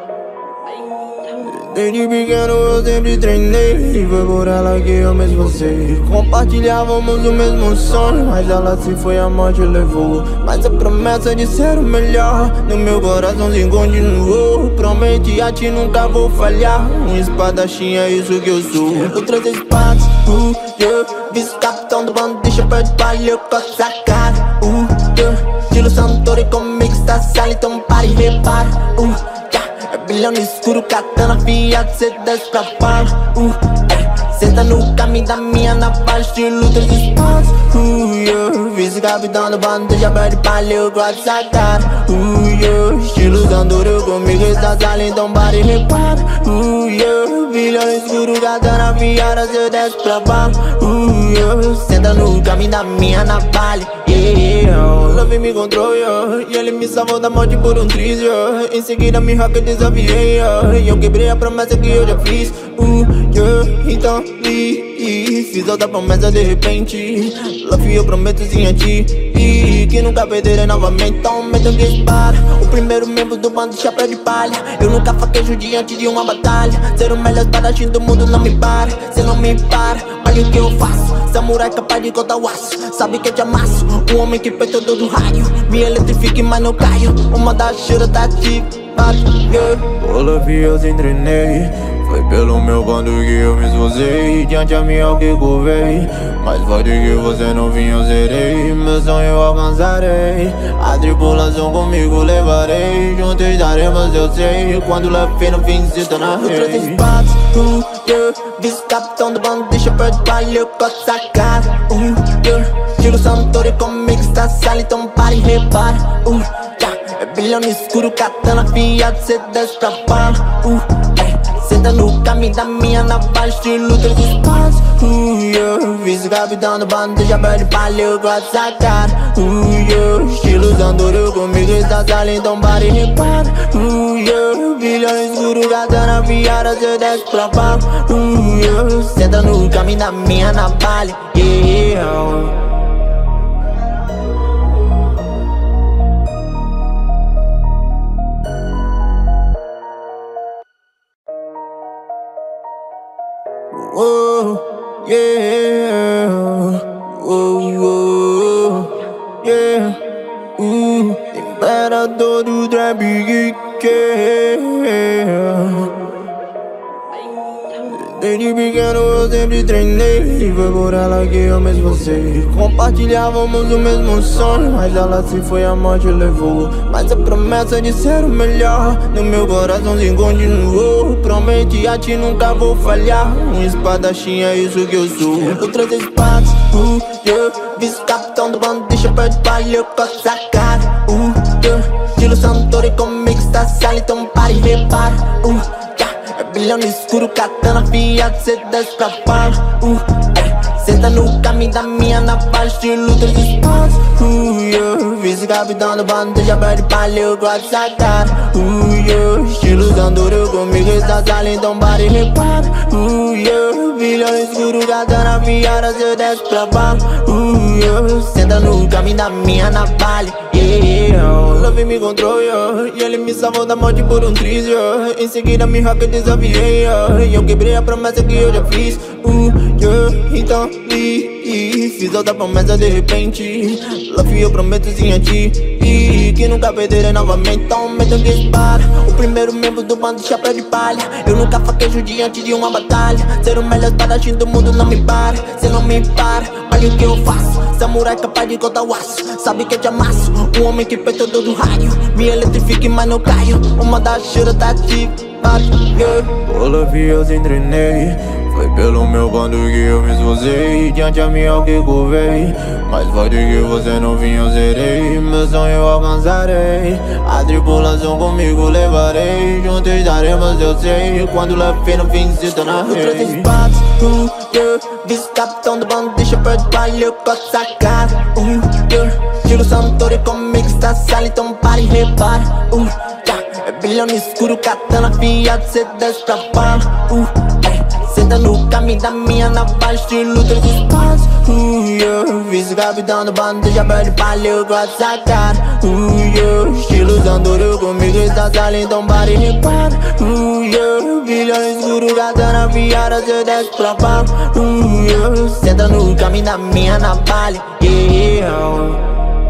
Desde pequeno eu sempre treinei, e foi por ela que eu me esforcei. Compartilhávamos o mesmo sonho, mas ela se foi, a morte levou. Mas a promessa de ser o melhor no meu coraçãozinho continuou. Prometi a ti nunca vou falhar, um espadachim é isso que eu sou. Eu trouxe espadas, uh, yeah. Vice-capitão do bando de chapéu de palha, eu com essa cara, uh, yeah. Estilo Santori comigo está sala, então para e repara, uh, yeah. É bilhão no escuro, katana afiado, cê desce pra bala, uh, yeah. Senta no caminho da minha navalha, estilo três espadas, uh, yeah. Vice-capitão do bando de chapéu de palha, eu com essa cara, uh, yeah. Estilo Santori comigo está sala, então para e repara, uh, yeah. Bilhão no escuro, katana afiada, cê desce pra bala, uh, yeah. Senta no caminho da minha navalha, yeah. Love me control, yeah. E ele me salvou da morte por um triz, yeah. Em seguida me hack eu desafiei, yeah. E eu quebrei a promessa que eu já fiz, uh, yeah. Então li, fiz outra promessa de repente. Love eu prometo sim a ti, e que nunca perderei novamente. Então meto que dispara, o primeiro membro do bando de chapéu de palha. Eu nunca faquejo diante de uma batalha. Ser o melhor espadachim do mundo não me para. Cê não me para, olha o que eu faço. Samurai capaz de cortar o aço, sabe que eu te amasso. Um homem que peita todo raio, me eletrifique mas não caio. Uma da cheira tá ativada, yeah. Olha vi eu sem treinei, foi pelo meu bando que eu me esforcei. Diante a mim ao que curvei, mais forte que você não vinha eu serei. Meu sonho eu alcançarei, a tripulação comigo levarei. Juntos daremos eu sei, quando levei no fim se torna rei. Eu trouxe espadas, uh, yeah. Vice-capitão do bando de chapéu de palha, eu com essa cara, uh, yeah. Estilo Santori comigo está sala, então para e repara, uh, yeah. É bilhão no escuro, katana afiado, cê desce pra bala, uh, yeah. senta no caminho da minha navalha, estilo três espadas. Uh, yeah. Vice-capitão do bando, deixa perde palha, eu gosto dessa cara. Uh, yeah. Estilo Zandoro, comigo está sala, então para e repara. Uh, yeah. Bilhões escuro, gata na viada, cê desce pra pau. Uh, yeah. Senta no caminho da minha navalha, yeah. Oh, yeah, oh, oh, yeah, uh, imperador do trap, yeah. Desde pequeno eu sempre treinei, e foi por ela que eu me esforcei. Compartilhávamos o mesmo sonho, mas ela se foi, a morte levou. Mas a promessa de ser o melhor no meu coraçãozinho continuou. Prometi a ti nunca vou falhar, um espadachim é isso que eu sou. Eu trouxe espadas, uh, yeah. Vice-capitão do bando, deixa perto de palha, eu corto essa cara, uh, yeah. Estilo Santori comigo está sala, então para e repara, uh, yeah. É bilhão no escuro, katana afiado, cê desce pra pau, uh, ay. Senta no caminho da minha navalha, estilo três espadas, uh, yeah. Vice-capitão do bando, deixa perto de palha, eu gosto dessa cara, uh, yeah. Estilo Zandoro, comigo está sala, então para e repara, uh, yeah. Bilhão no escuro, katana afiada, cê desce pra pau, uh, yeah. Senta no caminho da minha navalha, yeah. Love me control, yeah. E ele me salvou da morte por um triz, yeah. Em seguida me hack eu desafiei, yeah. E eu quebrei a promessa que eu já fiz, uh, yeah. Então li, fiz outra promessa de repente. Love eu prometo sim a ti, e que nunca perderei novamente. Então meto que dispara, o primeiro membro do bando de chapéu de palha. Eu nunca faquejo diante de uma batalha. Ser o melhor espadachim do mundo não me para. Cê não me para, olha o que eu faço. Samurai capaz de cortar o aço, sabe que eu te amasso. Um homem que fez todo do raio, me eletrifique mas não caio. Uma da chura tá ativa, yeah. Toda via eu sem treinei, foi pelo meu bando que eu me esforcei. Diante a mim ao que curvei, mais forte que você não vinha eu serei. Meu sonho eu alcançarei, a tripulação comigo levarei. Juntos estaremos eu sei, quando levei no fim se tornar rei. Eu trouxe espadas, uh, yeah. Vice-capitão do bando, deixa perto de palha, eu corto essa cara, uh, yeah. Estilo Santori comigo está sala, então para e repara, uh, yeah. É bilhão no escuro, katana afiado, cê desce pra pau, uh, ay. Senta no caminho da minha navalha, estilo três espadas, uh, yeah. Vice-capitão do bando, deixa perto de palha, eu gosto dessa cara, uh, yeah. Estilo Zandoro comigo está sala, então para e repara, uh, yeah. Bilhão no escuro, katana afiada, cê desce pra pau, uh, yeah. Senta no caminho da minha navalha, yeah.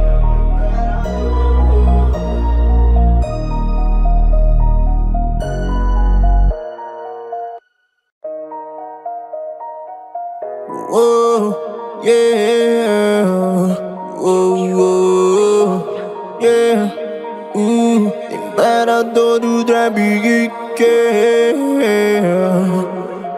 Oh, yeah, oh, oh, yeah, uh, imperador do trap, yeah.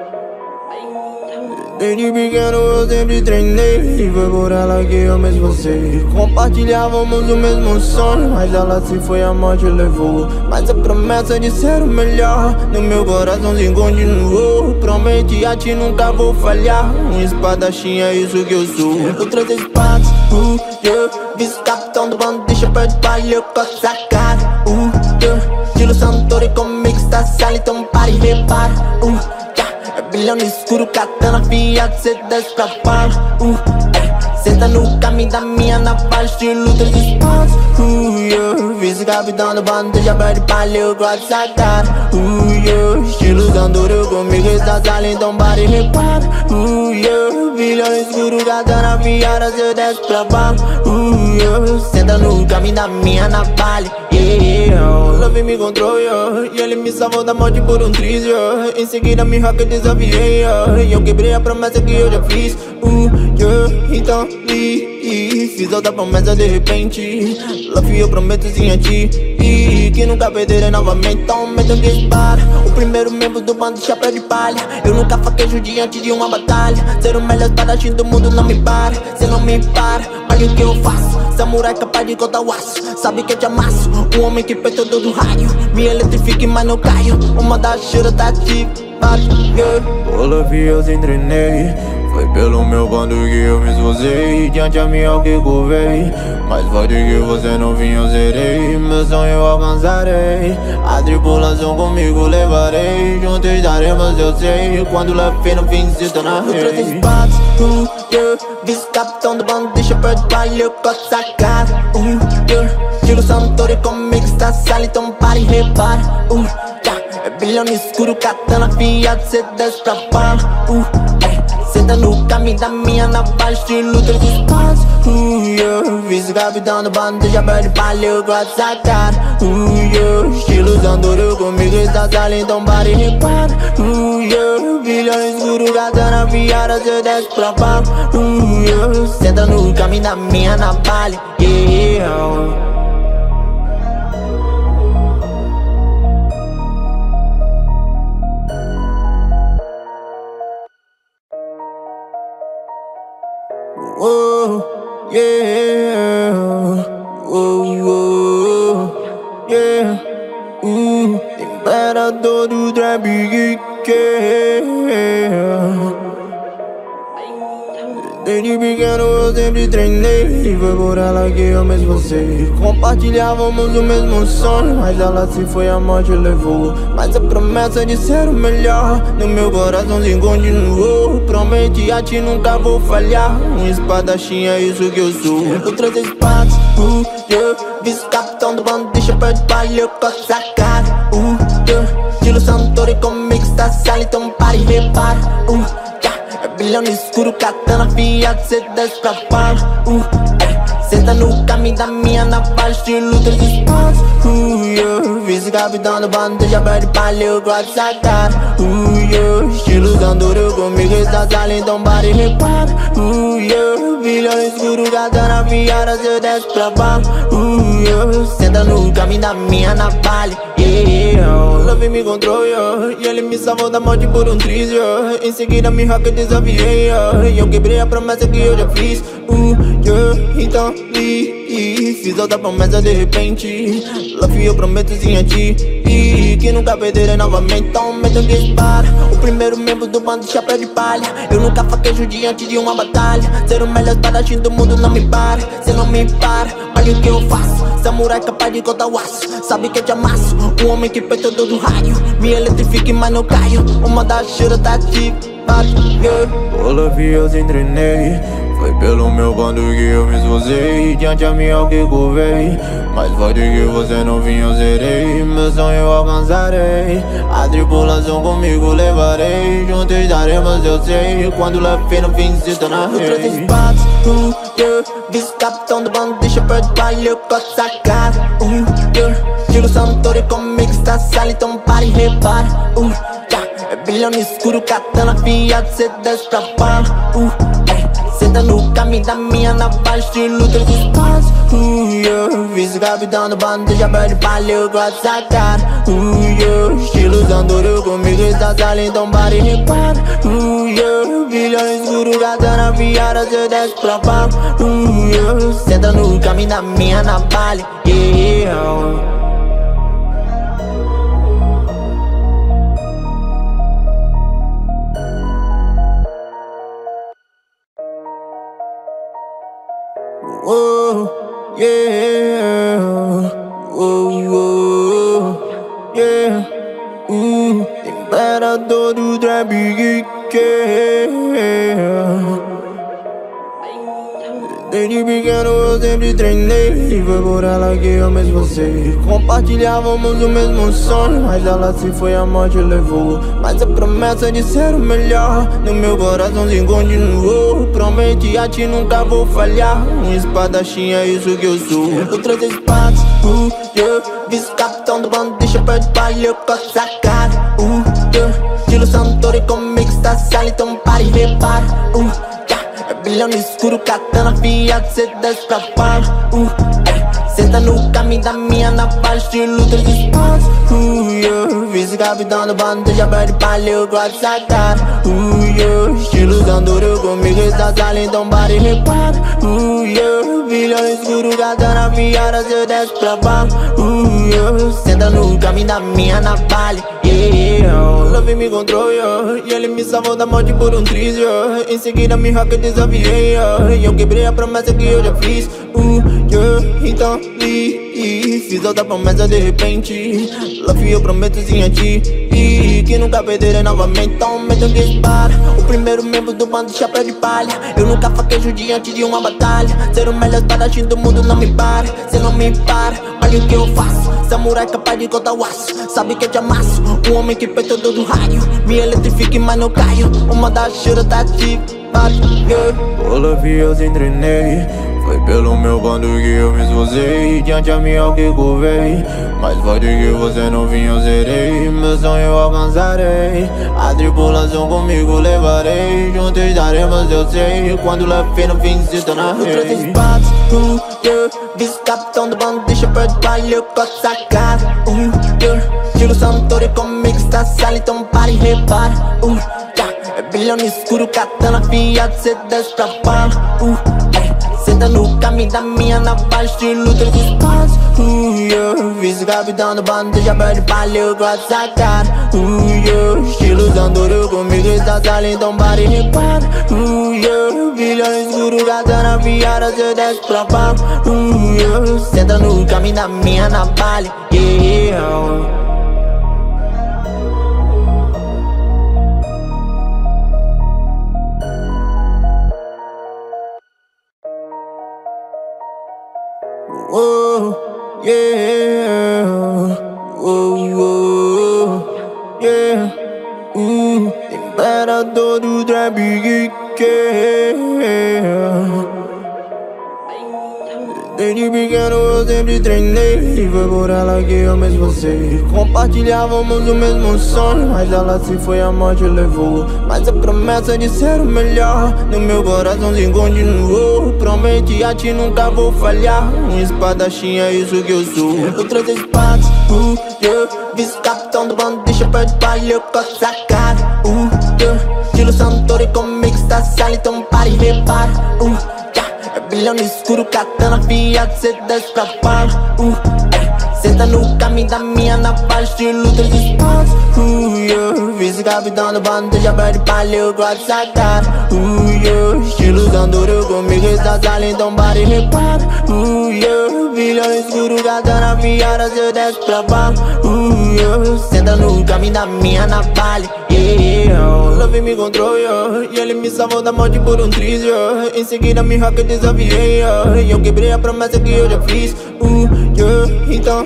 Desde pequeno eu sempre treinei, e foi por ela que eu me esforcei. Compartilhávamos o mesmo sonho, mas ela se foi, a morte levou. Mas a promessa de ser o melhor no meu coraçãozinho continuou. Prometi a ti nunca vou falhar, um espadachim é isso que eu sou. Eu trouxe espadas, uh, yeah. Vice-capitão do bando, deixa perto de palha, eu corto essa cara, uh, yeah. Estilo Santori comigo está sala, então para e repara, uh, yeah. É bilhão no escuro, katana afiado, cê desce pra pau, uh, ay. Senta no caminho da minha navalha, estilo três espadas, uh, yeah. Vice-capitão do bando, deixa perto de palha, eu gosto dessa cara, uh, yeah. Estilo Zandoro comigo está sala, então para e repara, uh, yeah. Bilhão no escuro, katana afiada, cê desce pra pau, uh, yeah. Senta no caminho da minha navalha, yeah. Love me control, yeah. E ele me salvou da morte por um triz, yeah. Em seguida me hack eu desafiei, yeah. E eu quebrei a promessa que eu já fiz, uh, yeah. Então li, fiz outra promessa de repente. Love eu prometo sim a ti, e que nunca perderei novamente. Então meto que dispara, o primeiro membro do bando de chapéu de palha. Eu nunca faquejo diante de uma batalha. Ser o melhor espadachim do mundo não me para, cê não me para. olha o que eu faço. Samurai capaz de cortar o aço, sabe que eu te amasso. Um homem que peita todo o raio, me eletrifique mas não caio. Uma da chura tá ativa, yeah. Olá, eu sem treinei. Foi pelo meu bando que eu me esforcei. Diante a mim é o que curvei. Mais forte que você não vinha, eu zerei. Meu sonho eu alcançarei. A tripulação comigo levarei. Juntos daremos, eu sei. Quando levei no fim, se torna rei. Outros espaços, uh, yeah. Vice-capitão do bando, deixa perto, valeu com a sacada, uh, yeah. Tiro Santori comigo, está sala, então para e repara, uh, yeah. É brilhão no escuro, katana afiado, cê desce pra bala, uh, yeah. Senta no caminho da minha navalha, estilo três espaços, uh, yeah. Vice-capitão do bando, deixa perto, valeu com a sacada, uh, yeah. Estilo Santori comigo, está sala, então para e repara, uh, yeah. Brilhão no escuro, katana afiada, cê desce pra bala, uh, yeah. Senta no caminho da minha navalha, yeah. Oh, yeah, oh, oh, yeah, uh, imperador do trap, yeah. Desde pequeno eu sempre treinei, e foi por ela que eu me esforcei. Compartilhávamos o mesmo sonho, mas ela se foi, a morte levou. Mas a promessa de ser o melhor no meu coraçãozinho continuou. Prometi a ti nunca vou falhar, um espadachim é isso que eu sou. Eu trouxe espadas, uh, yeah. Vice-capitão do bando, deixa perto, valeu com a sacada, uh, yeah. Tiro Santori comigo, está sala, então para e repara, uh. É brilhão no escuro, katana afiado, cê desce pra bala, uh, yeah. Senta no caminho da minha navalha, estilo três espadas, uh, yeah. Vice-capitão do bando, deixa perto, valeu com a sacada, uh, yeah. Estilo Santori comigo, está sala, então para e repara, uh, yeah. Brilhão no escuro, katana afiada, cê desce pra bala, uh, yeah. Senta no caminho da minha navalha, yeah. Love me control, yeah. E ele me salvou da morte por um triz, yeah. Em seguida me hack eu desafiei, yeah. E eu quebrei a promessa que eu já fiz, uh, yeah. Então li, fiz outra promessa de repente. Love eu prometo sim a ti, e que nunca perderei novamente. Então meto que dispara, o primeiro membro do bando de chapéu de palha. Eu nunca faquejo diante de uma batalha. Ser o melhor espadachim do mundo não me para. Cê não me para, olha o que eu faço. Samurai capaz de cortar o aço, sabe que eu te amasso. Um homem que peita todo o raio, me eletrifique mas não caio. Uma da chura tá ativa, yeah. Olá, eu sem treinei. Foi pelo meu bando que eu me esforcei. Diante a mim é o que curvei. Mais forte que você não vinha, eu zerei. Meu sonho eu alcançarei. A tripulação comigo levarei. Juntos daremos, eu sei. Quando levei no fim, se torna rei. Eu trouxe espadas, uh, yeah. Vice-capitão do bando, deixa perto, valeu com a sacada, uh, yeah. Tiro Santori comigo, está sala, então para e repara, uh, yeah. É brilhão no escuro, katana afiado, cê desce pra bala, uh, yeah. Senta no caminho da minha navalha, estilo três espadas, uh, yeah. Vice-capitão do bando, deixa perto, valeu com a sacada, uh, yeah. Estilo Santori comigo, está sala, então para e repara, uh, yeah. Brilhão no escuro, katana afiada, cê desce pra bala, uh, yeah. Senta no caminho da minha navalha, yeah. Oh, yeah, oh, oh, yeah, uh, imperador do trap, yeah. Desde pequeno eu sempre treinei, e foi por ela que eu me esforcei. Compartilhávamos o mesmo sonho, mas ela se foi, a morte levou. Mas a promessa de ser o melhor no meu coraçãozinho continuou. Prometi a ti nunca vou falhar, um espadachim é isso que eu sou. Eu trouxe espadas, uh, yeah. Vice-capitão do bando, deixa perto, valeu com a sacada, uh, yeah. Tiro Santori comigo, está sala, então para e repara, uh, yeah. É brilhão no escuro, katana afiado, cê desce pra bala, uh, yeah. Senta no caminho da minha navalha, estilo três espadas, uh, yeah. Vice-capitão do bando, deixa perto, valeu com a sacada, uh, yeah. Estilo Santori comigo, está sala, então para e repara, uh, yeah. viada, cê desce pra baixo. uh, yeah. Senta no caminho da minha navalha, yeah. Love me control, yeah. E ele me salvou da morte por um triz, yeah. Em seguida me hack desafiei, yeah. E eu quebrei a promessa que eu já fiz, uh, yeah. Então li, fiz outra promessa de repente. Love eu prometo sim a ti, e que nunca perderei novamente. Então meto que dispara, o primeiro membro do bando de chapéu de palha. Eu nunca faquejo diante de uma batalha. Ser o melhor espadachim do mundo não me para. Cê não me para, olha o que eu faço. Samurai capaz de cortar o aço, sabe que eu te amasso. Um homem que peita todo o raio, me eletrifique mas não caio. Uma da chura tá ativada, yeah. Olha, eu sem treinei. Foi pelo meu bando que eu me esforcei. Diante a mim ao que curvei. Mais forte que você não vinha, eu serei. Meu sonho eu alcançarei. A tripulação comigo levarei. Juntos daremos, eu sei. Quando levei no fim se tornar rei. Três espadas, uh, yeah. Vice-capitão do bando de chapéu de palha. Eu corto sacada, uh, yeah. Tiro Santori comigo está sala, então para e repara, uh, yeah. É bilhão no escuro, katana afiado, cê desce pra bala, uh, yeah. Senta no caminho da minha navalha, estilo três espadas, uh, yeah. Vice-capitão do bando de chapéu de palha, eu corto sacada, uh, yeah. Estilo Santori comigo está sala, então para e repara, uh, yeah. Bilhão no escuro, katana afiada, cê desce pra bala, uh, yeah. Senta no caminho da minha navalha, yeah. Oh, yeah, oh, oh, yeah, uh, imperador do trap, yeah. Desde pequeno eu sempre treinei, e foi por ela que eu me esforcei. Compartilhávamos o mesmo sonho, mas ela se foi, a morte levou. Mas a promessa de ser o melhor no meu coraçãozinho continuou. Prometi a ti nunca vou falhar, um espadachim é isso que eu sou. Eu trouxe espadas, uh, yeah. Vice-capitão do bando de chapéu de palha, eu corto sacada, uh, yeah. Tiro Santori comigo está sala, então para e repara, uh, é bilhão no escuro, katana afiado, cê desce pra bala, uh, yeah. Senta no caminho da minha navalha, estilo três espadas, uh, yeah. Vice-capitão do bando de chapéu de palha, eu corto sacada, uh, yeah. Estilo Santori comigo está sala, então para e repara, uh, yeah. Bilhão no escuro, katana afiada, cê desce pra bala, uh, yeah. Senta no caminho da minha navalha, yeah. Love me control, yeah. E ele me salvou da morte por um triz, yeah. Em seguida me hack desafiei, yeah. E eu quebrei a promessa que eu já fiz, uh, yeah. Então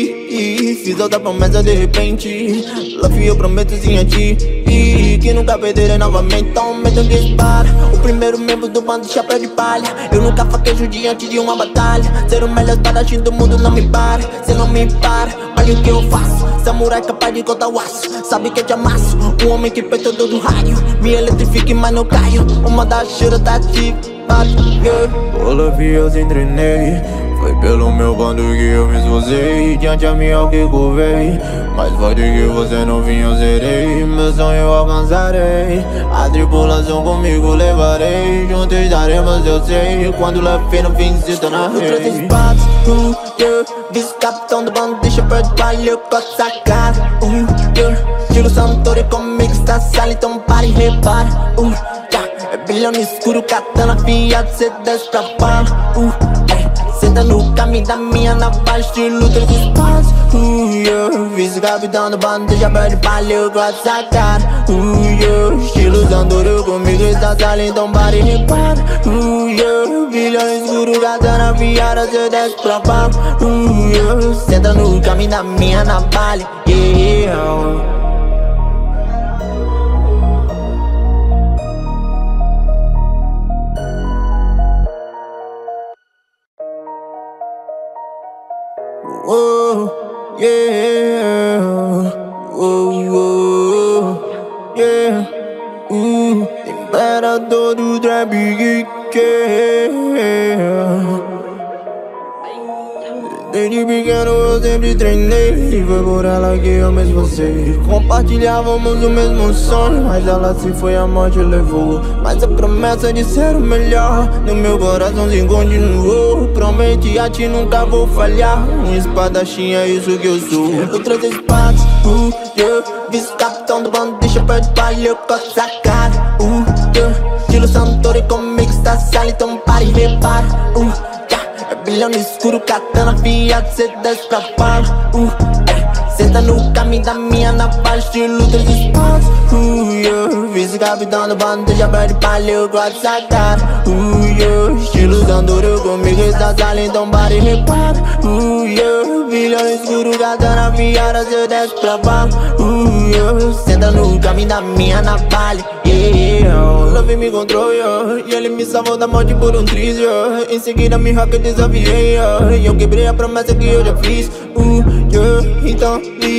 li, fiz outra promessa de repente. Love eu prometo sim a ti, e que nunca perderei novamente. Então meto que dispara, o primeiro membro do bando de chapéu de palha. Eu nunca faquejo diante de uma batalha. Ser o melhor espadachim do mundo não me para. Cê não me para, olha o que eu faço. Samurai capaz de cortar o aço, sabe que eu te amasso. Um homem que peita todo o raio, me eletrifique mas não caio. Uma da chura tá ativada, yeah. Olha, eu sem treinei. Foi pelo meu bando que eu me esforcei. Diante a mim ao que curvei. Mais forte que você não vinha, eu serei. Meu sonho eu alcançarei. A tripulação comigo levarei. Juntos daremos, eu sei. Quando levei no fim se tornar rei. Eu trouxe espadas, uh, yeah. Vice-capitão do bando de chapéu de palha, eu corto sacada, uh, yeah. Tiro Santori comigo está sala, então para e repara, uh, yeah. É bilhão no escuro, katana afiado, cê desce pra bala, uh, yeah. Senta no caminho da minha navalha, estilo três espadas, uh, yeah. Vice-capitão do bando de chapéu de palha, eu corto sacada, uh, yeah. Estilo Santori comigo está sala, então para e repara, uh, yeah. Bilhão no escuro, katana afiada, cê desce pra bala, uh, yeah. Senta no caminho da minha navalha, yeah. Oh, yeah, oh, oh, yeah, uh, imperador do trap, yeah. Desde pequeno eu sempre treinei e foi por ela que eu me esforcei. Compartilhávamos o mesmo sonho, mas ela se foi, a morte levou. Mas a promessa de ser o melhor no meu coraçãozinho continuou. Prometi a ti nunca vou falhar, um espadachim é isso que eu sou. Eu trouxe espadas, uh, yeah. Vice-capitão do bando de chapéu de palha, eu coço a cara, uh, yeah. Estilo Santori comigo está sala, então pare e repara, uh, yeah. É bilhão no escuro, katana afiado, cê desce pra fala, uh, yeah. Senta no caminho da minha navalha, estilo três espadas, uh, yeah. Vice-capitão do bando de chapéu de palha, eu coço a cara, uh, yeah. Estilo Santori comigo está sala, então pare e repara, uh, yeah. Bilhão no escuro, katana afiada, cê desce pra fala, uh, yeah. Senta no caminho da minha navalha, yeah. Love me encontrou, yeah. E ele me salvou da morte por um triz, yeah. Em seguida me hack eu desafiei, yeah. E eu quebrei a promessa que eu já fiz, uh, yeah. Então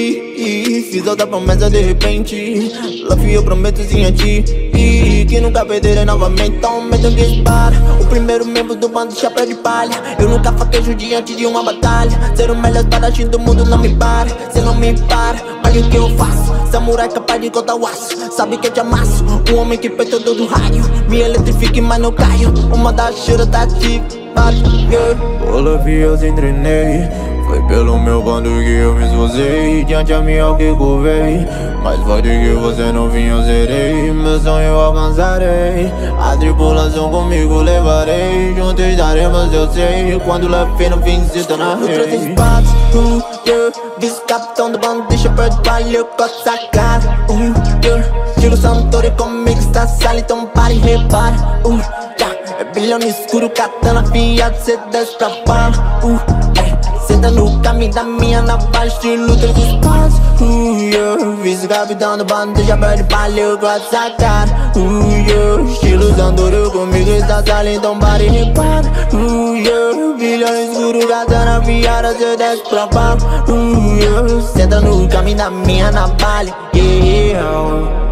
li, fiz outra promessa de repente. Love eu prometo sim a ti, e que nunca perderei novamente. Então meto que dispara, o primeiro membro do bando de chapéu de palha. Eu nunca faquejo diante de uma batalha. Ser o melhor espadachim do mundo não me para. Cê não me para, olha o que eu faço. Samurai capaz de cortar o aço, sabe que eu te amasso. Um homem que peita todo raio, me eletrifique mas não caio. Uma da chura tá ativa, yeah. Olá, eu sem treinei, foi pelo meu bando que eu me esforcei. Diante a mim ao que curvei, mais forte que você não vinha eu serei. Meu sonho eu alcançarei, a tripulação comigo levarei. Juntos estaremos eu sei, quando levei no fim se tornar rei. Eu trouxe espadas, uh, yeah. Vice-capitão do bando de chapéu de palha, eu coço a cara, uh, yeah. Estilo Santori comigo está sala, então pare e repara, uh, yeah. É bilhão no escuro, katana afiado, cê desce pra fala, uh, yeah. Senta no caminho da minha navalha, estilo três espadas, uh, yeah. Vice-capitão do bando de chapéu de palha, eu coço a cara, uh, yeah. Estilo Santori comigo está sala, então pare e repara, uh, yeah. Bilhão no escuro, katana afiada, cê desce pra fala, uh, yeah. Senta no caminho da minha navalha, yeah.